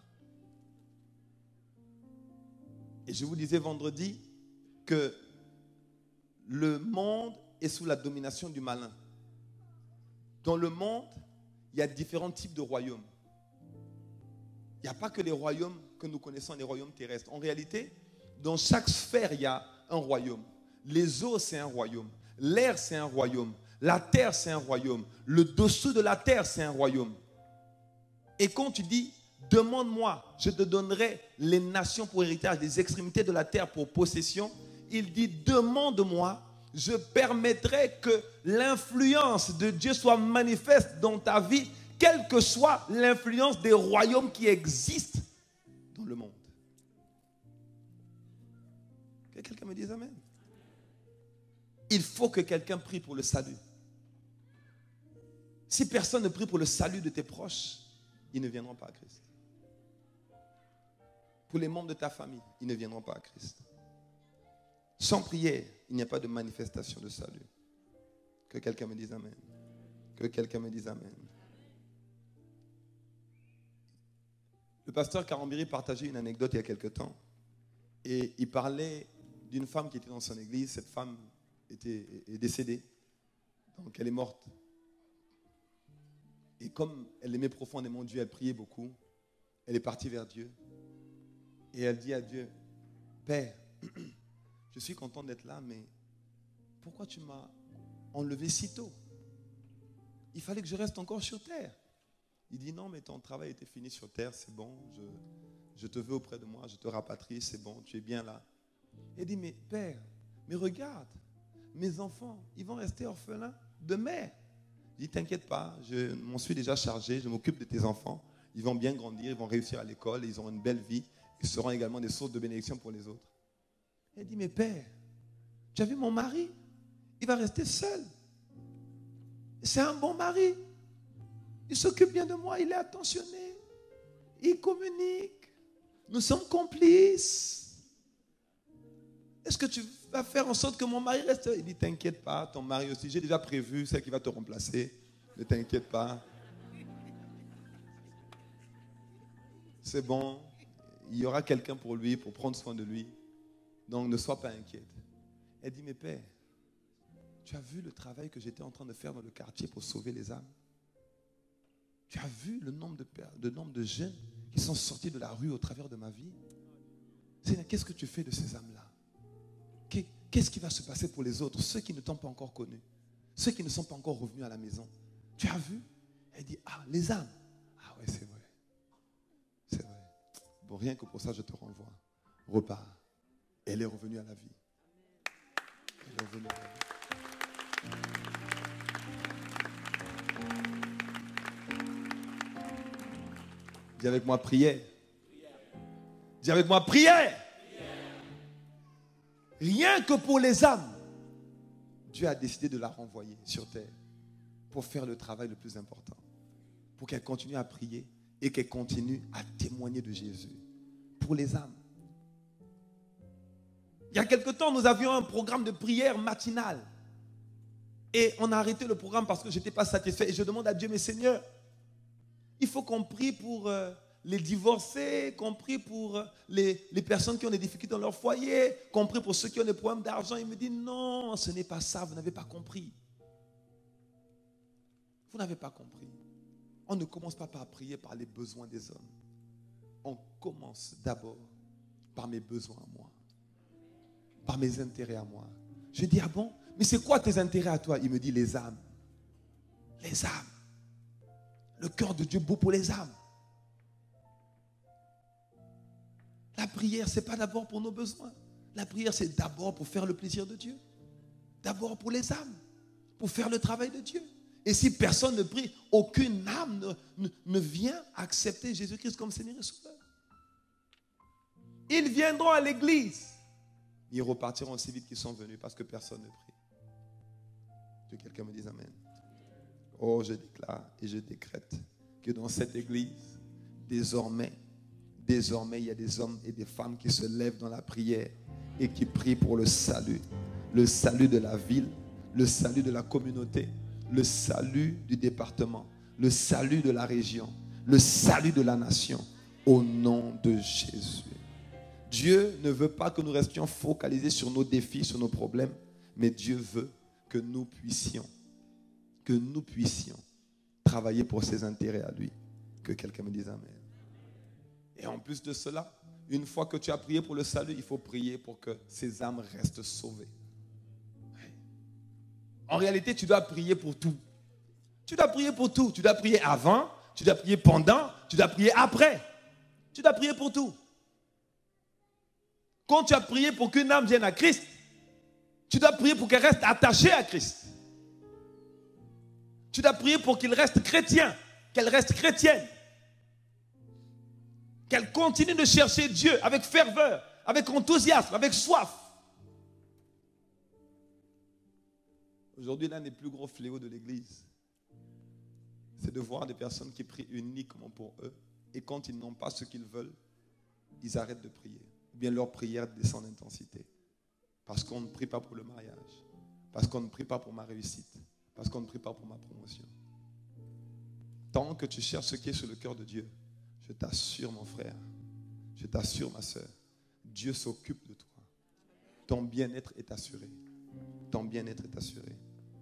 Et je vous disais vendredi que le monde est sous la domination du malin. Dans le monde, il y a différents types de royaumes. Il n'y a pas que les royaumes que nous connaissons, les royaumes terrestres. En réalité, dans chaque sphère, il y a un royaume. Les eaux, c'est un royaume. L'air, c'est un royaume. La terre, c'est un royaume. Le dessous de la terre, c'est un royaume. Et quand tu dis, demande-moi, je te donnerai les nations pour héritage, les extrémités de la terre pour possession, il dit, demande-moi, je permettrai que l'influence de Dieu soit manifeste dans ta vie, quelle que soit l'influence des royaumes qui existent dans le monde. Que quelqu'un me dise amen. Il faut que quelqu'un prie pour le salut. Si personne ne prie pour le salut de tes proches, ils ne viendront pas à Christ. Pour les membres de ta famille, ils ne viendront pas à Christ. Sans prière, il n'y a pas de manifestation de salut. Que quelqu'un me dise amen. Que quelqu'un me dise amen. Le pasteur Karambiri partageait une anecdote il y a quelque temps. Et il parlait d'une femme qui était dans son église. Cette femme était, est décédée. Donc elle est morte. Et comme elle aimait profondément Dieu, elle priait beaucoup. Elle est partie vers Dieu. Et elle dit à Dieu, Père, je suis content d'être là, mais pourquoi tu m'as enlevé si tôt? Il fallait que je reste encore sur terre. Il dit, non, mais ton travail était fini sur terre, c'est bon, je, je te veux auprès de moi, je te rapatrie, c'est bon, tu es bien là. Elle dit, mais Père, mais regarde, mes enfants, ils vont rester orphelins de mère. Il dit, t'inquiète pas, je m'en suis déjà chargé, je m'occupe de tes enfants, ils vont bien grandir, ils vont réussir à l'école, ils auront une belle vie, ils seront également des sources de bénédiction pour les autres. Elle dit, mais Père, tu as vu mon mari? Il va rester seul. C'est un bon mari. Il s'occupe bien de moi, il est attentionné. Il communique. Nous sommes complices. Est-ce que tu vas faire en sorte que mon mari reste? Il dit, t'inquiète pas, ton mari aussi, j'ai déjà prévu celle qui va te remplacer. Ne t'inquiète pas. C'est bon. Il y aura quelqu'un pour lui, pour prendre soin de lui. Donc ne sois pas inquiète. Elle dit, mais Père, tu as vu le travail que j'étais en train de faire dans le quartier pour sauver les âmes? Tu as vu le nombre de, de, nombre de jeunes qui sont sortis de la rue au travers de ma vie? Seigneur, qu'est-ce que tu fais de ces âmes-là? Qu'est-ce qui va se passer pour les autres, ceux qui ne t'ont pas encore connu, ceux qui ne sont pas encore revenus à la maison? Tu as vu? Elle dit, ah, les âmes. Ah ouais, c'est vrai. C'est vrai. Bon, rien que pour ça, je te renvoie. Repars. Elle est revenue à la vie. Elle est revenue à la vie. Dis avec moi, prière. Dis avec moi, prière. Rien que pour les âmes, Dieu a décidé de la renvoyer sur terre pour faire le travail le plus important. Pour qu'elle continue à prier et qu'elle continue à témoigner de Jésus. Pour les âmes. Il y a quelque temps, nous avions un programme de prière matinale. Et on a arrêté le programme parce que je n'étais pas satisfait. Et je demande à Dieu, mais Seigneur, il faut qu'on prie pour euh, les divorcés, qu'on prie pour euh, les, les personnes qui ont des difficultés dans leur foyer, qu'on prie pour ceux qui ont des problèmes d'argent. Il me dit, non, ce n'est pas ça, vous n'avez pas compris. Vous n'avez pas compris. On ne commence pas par prier par les besoins des hommes. On commence d'abord par mes besoins à moi. Par mes intérêts à moi. Je dis, ah bon? Mais c'est quoi tes intérêts à toi? Il me dit, les âmes. Les âmes. Le cœur de Dieu beau pour les âmes. La prière, ce n'est pas d'abord pour nos besoins. La prière, c'est d'abord pour faire le plaisir de Dieu. D'abord pour les âmes. Pour faire le travail de Dieu. Et si personne ne prie, aucune âme ne, ne, ne vient accepter Jésus-Christ comme Seigneur et Sauveur. Ils viendront à l'église. Ils repartiront aussi vite qu'ils sont venus parce que personne ne prie. Que quelqu'un me dise Amen. Oh, je déclare et je décrète que dans cette église, désormais, désormais, il y a des hommes et des femmes qui se lèvent dans la prière et qui prient pour le salut. Le salut de la ville, le salut de la communauté, le salut du département, le salut de la région, le salut de la nation, au nom de Jésus. Dieu ne veut pas que nous restions focalisés sur nos défis, sur nos problèmes, mais Dieu veut que nous puissions, que nous puissions travailler pour ses intérêts à lui. Que quelqu'un me dise Amen. Et en plus de cela, une fois que tu as prié pour le salut, il faut prier pour que ces âmes restent sauvées. En réalité, tu dois prier pour tout. Tu dois prier pour tout. Tu dois prier avant, tu dois prier pendant, tu dois prier après. Tu dois prier pour tout. Quand tu as prié pour qu'une âme vienne à Christ, tu dois prier pour qu'elle reste attachée à Christ. Tu dois prier pour qu'il reste chrétien, qu'elle reste chrétienne. Qu'elle continue de chercher Dieu avec ferveur, avec enthousiasme, avec soif. Aujourd'hui, l'un des plus gros fléaux de l'Église, c'est de voir des personnes qui prient uniquement pour eux. Et quand ils n'ont pas ce qu'ils veulent, ils arrêtent de prier. Ou bien leur prière descend d'intensité. Parce qu'on ne prie pas pour le mariage. Parce qu'on ne prie pas pour ma réussite. Parce qu'on ne prie pas pour ma promotion. Tant que tu cherches ce qui est sur le cœur de Dieu, je t'assure mon frère, je t'assure ma soeur, Dieu s'occupe de toi. Ton bien-être est assuré. Ton bien-être est assuré.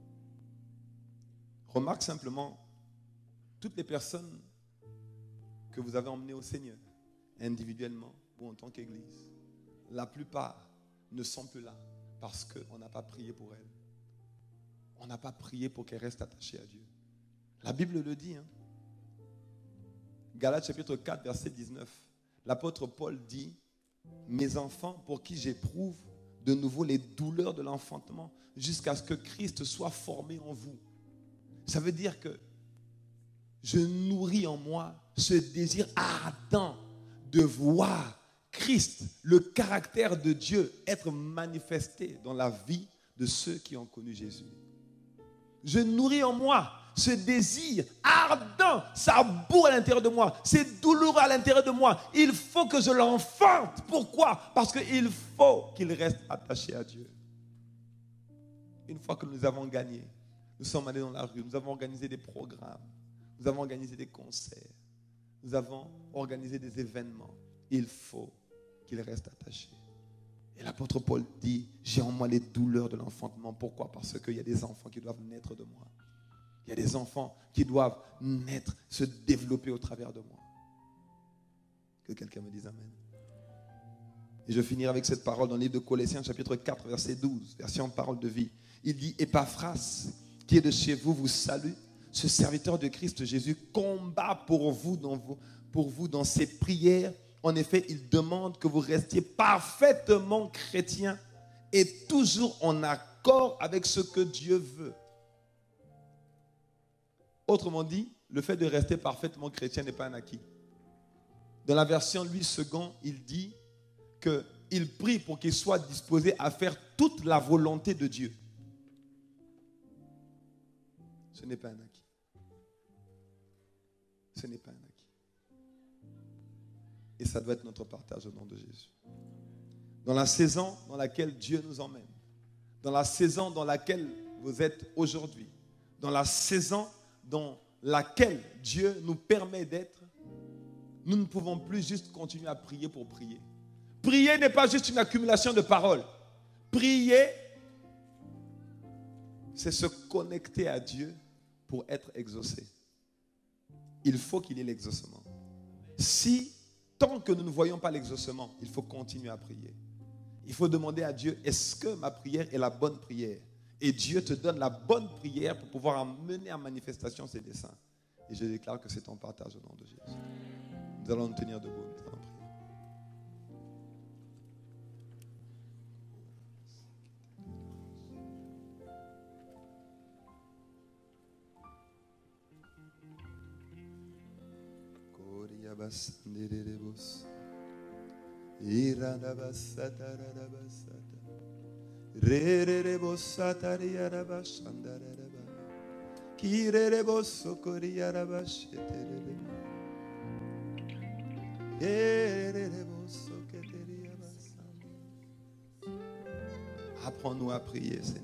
Remarque simplement toutes les personnes que vous avez emmenées au Seigneur, individuellement ou en tant qu'Église. La plupart ne sont plus là parce qu'on n'a pas prié pour elles. On n'a pas prié pour qu'elles restent attachées à Dieu. La Bible le dit. Hein? Galates chapitre quatre, verset dix-neuf. L'apôtre Paul dit, « Mes enfants, pour qui j'éprouve de nouveau les douleurs de l'enfantement, jusqu'à ce que Christ soit formé en vous. » Ça veut dire que je nourris en moi ce désir ardent de voir Christ, le caractère de Dieu, être manifesté dans la vie de ceux qui ont connu Jésus. Je nourris en moi ce désir ardent, ça bourre à l'intérieur de moi, c'est douloureux à l'intérieur de moi. Il faut que je l'enfante. Pourquoi? Parce qu'il faut qu'il reste attaché à Dieu. Une fois que nous avons gagné, nous sommes allés dans la rue, nous avons organisé des programmes, nous avons organisé des concerts, nous avons organisé des événements. Il faut qu'il reste attaché. Et l'apôtre Paul dit, j'ai en moi les douleurs de l'enfantement. Pourquoi? Parce qu'il y a des enfants qui doivent naître de moi. Il y a des enfants qui doivent naître, se développer au travers de moi. Que quelqu'un me dise amen. Et je finirai avec cette parole dans le livre de Colossiens, chapitre quatre, verset douze, version parole de vie. Il dit, Épaphras, qui est de chez vous, vous salue. Ce serviteur de Christ Jésus combat pour vous dans, vos, pour vous dans ses prières. En effet, il demande que vous restiez parfaitement chrétiens et toujours en accord avec ce que Dieu veut. Autrement dit, le fait de rester parfaitement chrétien n'est pas un acquis. Dans la version Louis second, il dit qu'il prie pour qu'il soit disposé à faire toute la volonté de Dieu. Ce n'est pas un acquis. Ce n'est pas un acquis. Et ça doit être notre partage au nom de Jésus. Dans la saison dans laquelle Dieu nous emmène, dans la saison dans laquelle vous êtes aujourd'hui, dans la saison dans laquelle Dieu nous permet d'être, nous ne pouvons plus juste continuer à prier pour prier. Prier n'est pas juste une accumulation de paroles. Prier, c'est se connecter à Dieu pour être exaucé. Il faut qu'il y ait l'exaucement. Si, tant que nous ne voyons pas l'exaucement, il faut continuer à prier. Il faut demander à Dieu, est-ce que ma prière est la bonne prière? Et Dieu te donne la bonne prière pour pouvoir amener en manifestation ses desseins. Et je déclare que c'est ton partage au nom de Jésus. Nous allons nous tenir debout. Nous allons prier. Apprends-nous à prier, Seigneur.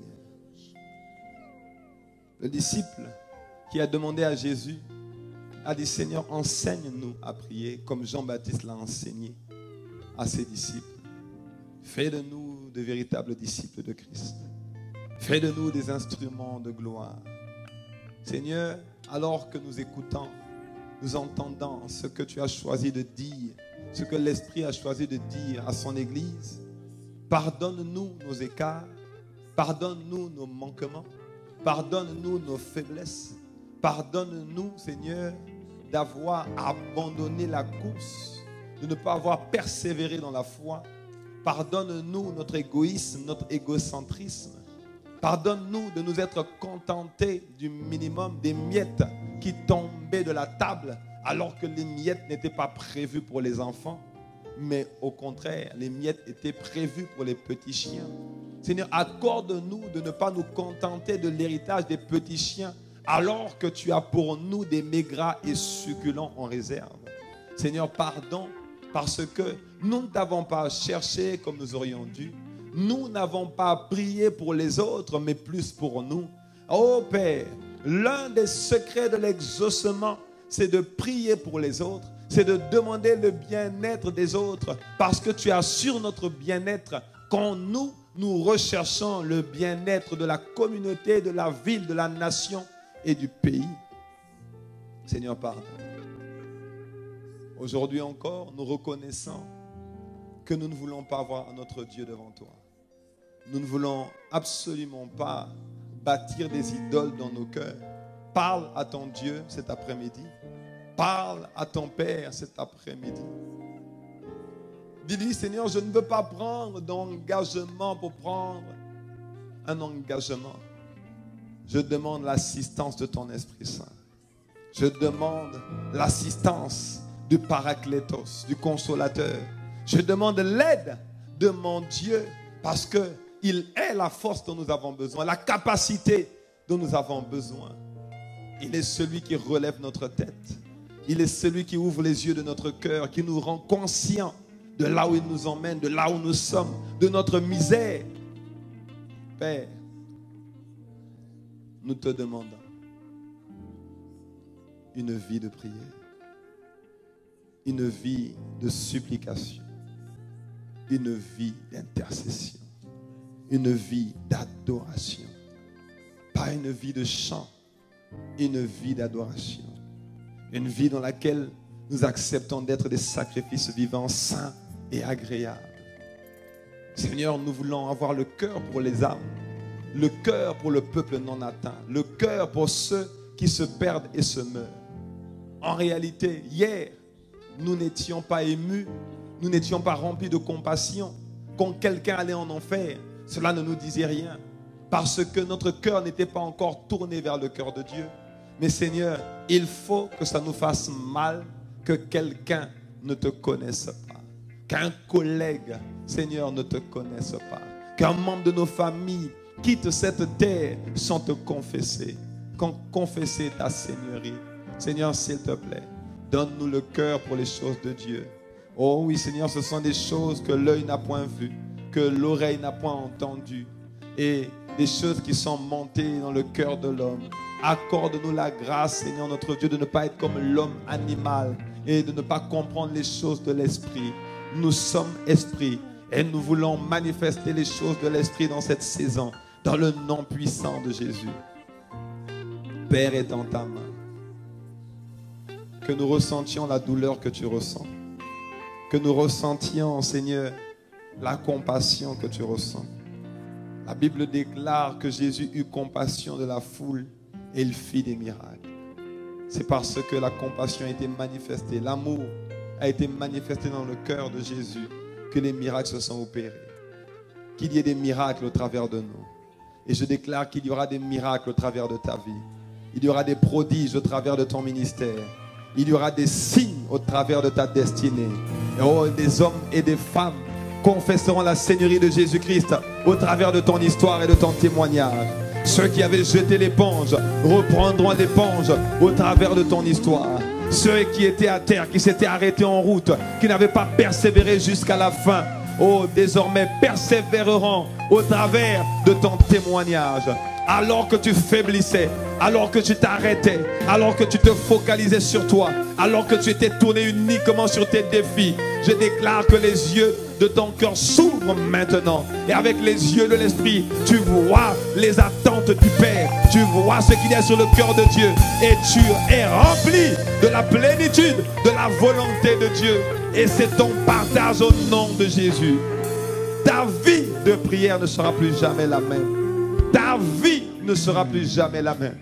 Le disciple qui a demandé à Jésus a dit, Seigneur, enseigne-nous à prier comme Jean-Baptiste l'a enseigné à ses disciples. Fais de nous de véritables disciples de Christ. Fais de nous des instruments de gloire. Seigneur, alors que nous écoutons, nous entendons ce que tu as choisi de dire, ce que l'Esprit a choisi de dire à son Église, pardonne-nous nos écarts, pardonne-nous nos manquements, pardonne-nous nos faiblesses, pardonne-nous, Seigneur, d'avoir abandonné la course, de ne pas avoir persévéré dans la foi. Pardonne-nous notre égoïsme, notre égocentrisme. Pardonne-nous de nous être contentés du minimum des miettes qui tombaient de la table, alors que les miettes n'étaient pas prévues pour les enfants, mais au contraire, les miettes étaient prévues pour les petits chiens. Seigneur, accorde-nous de ne pas nous contenter de l'héritage des petits chiens, alors que tu as pour nous des maigres et succulents en réserve. Seigneur, pardon, parce que nous ne t'avons pas cherché comme nous aurions dû. Nous n'avons pas prié pour les autres, mais plus pour nous. Oh Père, l'un des secrets de l'exaucement, c'est de prier pour les autres, c'est de demander le bien-être des autres, parce que tu assures notre bien-être quand nous, nous recherchons le bien-être de la communauté, de la ville, de la nation et du pays. Seigneur, pardon. Aujourd'hui encore, nous reconnaissons que nous ne voulons pas voir notre Dieu devant toi. Nous ne voulons absolument pas bâtir des idoles dans nos cœurs. Parle à ton Dieu cet après-midi. Parle à ton Père cet après-midi. Dis-lui, Seigneur, je ne veux pas prendre d'engagement pour prendre un engagement. Je demande l'assistance de ton Esprit Saint. Je demande l'assistance du Paraclétos, du Consolateur. Je demande l'aide de mon Dieu parce qu'il est la force dont nous avons besoin, la capacité dont nous avons besoin. Il est celui qui relève notre tête. Il est celui qui ouvre les yeux de notre cœur, qui nous rend conscients de là où il nous emmène, de là où nous sommes, de notre misère. Père, nous te demandons une vie de prière, une vie de supplication, une vie d'intercession, une vie d'adoration, pas une vie de chant, une vie d'adoration. Une vie dans laquelle nous acceptons d'être des sacrifices vivants, saints et agréables. Seigneur, nous voulons avoir le cœur pour les âmes, le cœur pour le peuple non atteint, le cœur pour ceux qui se perdent et se meurent. En réalité, hier, nous n'étions pas émus, nous n'étions pas remplis de compassion. Quand quelqu'un allait en enfer, cela ne nous disait rien, parce que notre cœur n'était pas encore tourné vers le cœur de Dieu. Mais Seigneur, il faut que ça nous fasse mal que quelqu'un ne te connaisse pas, qu'un collègue, Seigneur, ne te connaisse pas, qu'un membre de nos familles quitte cette terre sans te confesser, confesser ta Seigneurie. Seigneur, s'il te plaît, donne-nous le cœur pour les choses de Dieu. Oh oui, Seigneur, ce sont des choses que l'œil n'a point vues, que l'oreille n'a point entendues, et des choses qui sont montées dans le cœur de l'homme. Accorde-nous la grâce, Seigneur notre Dieu, de ne pas être comme l'homme animal et de ne pas comprendre les choses de l'esprit. Nous sommes esprit et nous voulons manifester les choses de l'esprit dans cette saison, dans le nom puissant de Jésus. Père est dans ta main. Que nous ressentions la douleur que tu ressens. Que nous ressentions, Seigneur, la compassion que tu ressens. La Bible déclare que Jésus eut compassion de la foule et il fit des miracles. C'est parce que la compassion a été manifestée, l'amour a été manifesté dans le cœur de Jésus que les miracles se sont opérés. Qu'il y ait des miracles au travers de nous. Et je déclare qu'il y aura des miracles au travers de ta vie. Il y aura des prodiges au travers de ton ministère. Il y aura des signes au travers de ta destinée. Et oh, des hommes et des femmes confesseront la Seigneurie de Jésus-Christ au travers de ton histoire et de ton témoignage. Ceux qui avaient jeté l'éponge reprendront l'éponge au travers de ton histoire. Ceux qui étaient à terre, qui s'étaient arrêtés en route, qui n'avaient pas persévéré jusqu'à la fin, oh, désormais persévéreront au travers de ton témoignage. Alors que tu faiblissais, alors que tu t'arrêtais, alors que tu te focalisais sur toi, alors que tu étais tourné uniquement sur tes défis, je déclare que les yeux de ton cœur s'ouvrent maintenant. Et avec les yeux de l'esprit, tu vois les attentes du Père. Tu vois ce qu'il y a sur le cœur de Dieu. Et tu es rempli de la plénitude de la volonté de Dieu. Et c'est ton partage au nom de Jésus. Ta vie de prière ne sera plus jamais la même. Ta vie ne sera plus jamais la même.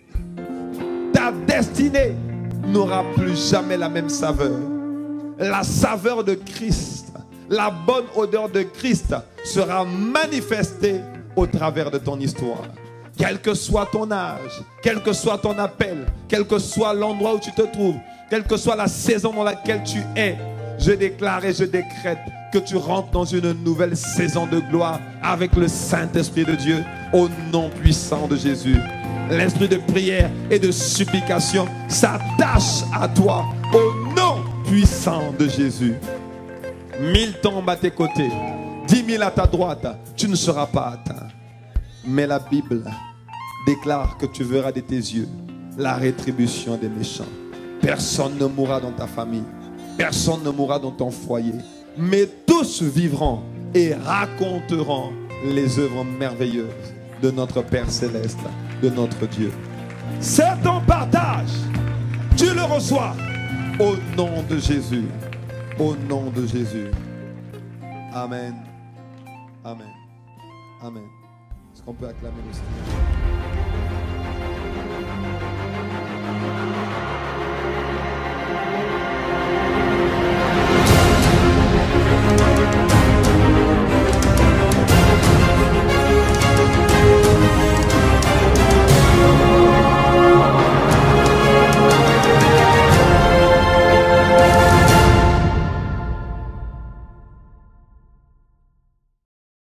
Ta destinée n'aura plus jamais la même saveur. La saveur de Christ, la bonne odeur de Christ sera manifestée au travers de ton histoire. Quel que soit ton âge, quel que soit ton appel, quel que soit l'endroit où tu te trouves, quelle que soit la saison dans laquelle tu es, je déclare et je décrète que tu rentres dans une nouvelle saison de gloire avec le Saint-Esprit de Dieu au nom puissant de Jésus. L'esprit de prière et de supplication s'attache à toi au nom puissant de Jésus. Mille tombent à tes côtés, dix mille à ta droite, tu ne seras pas atteint. Mais la Bible déclare que tu verras de tes yeux la rétribution des méchants. Personne ne mourra dans ta famille, personne ne mourra dans ton foyer, mais tous vivront et raconteront les œuvres merveilleuses de notre Père Céleste, de notre Dieu. C'est ton partage. Tu le reçois au nom de Jésus. Au nom de Jésus. Amen. Amen. Amen. Est-ce qu'on peut acclamer le Seigneur?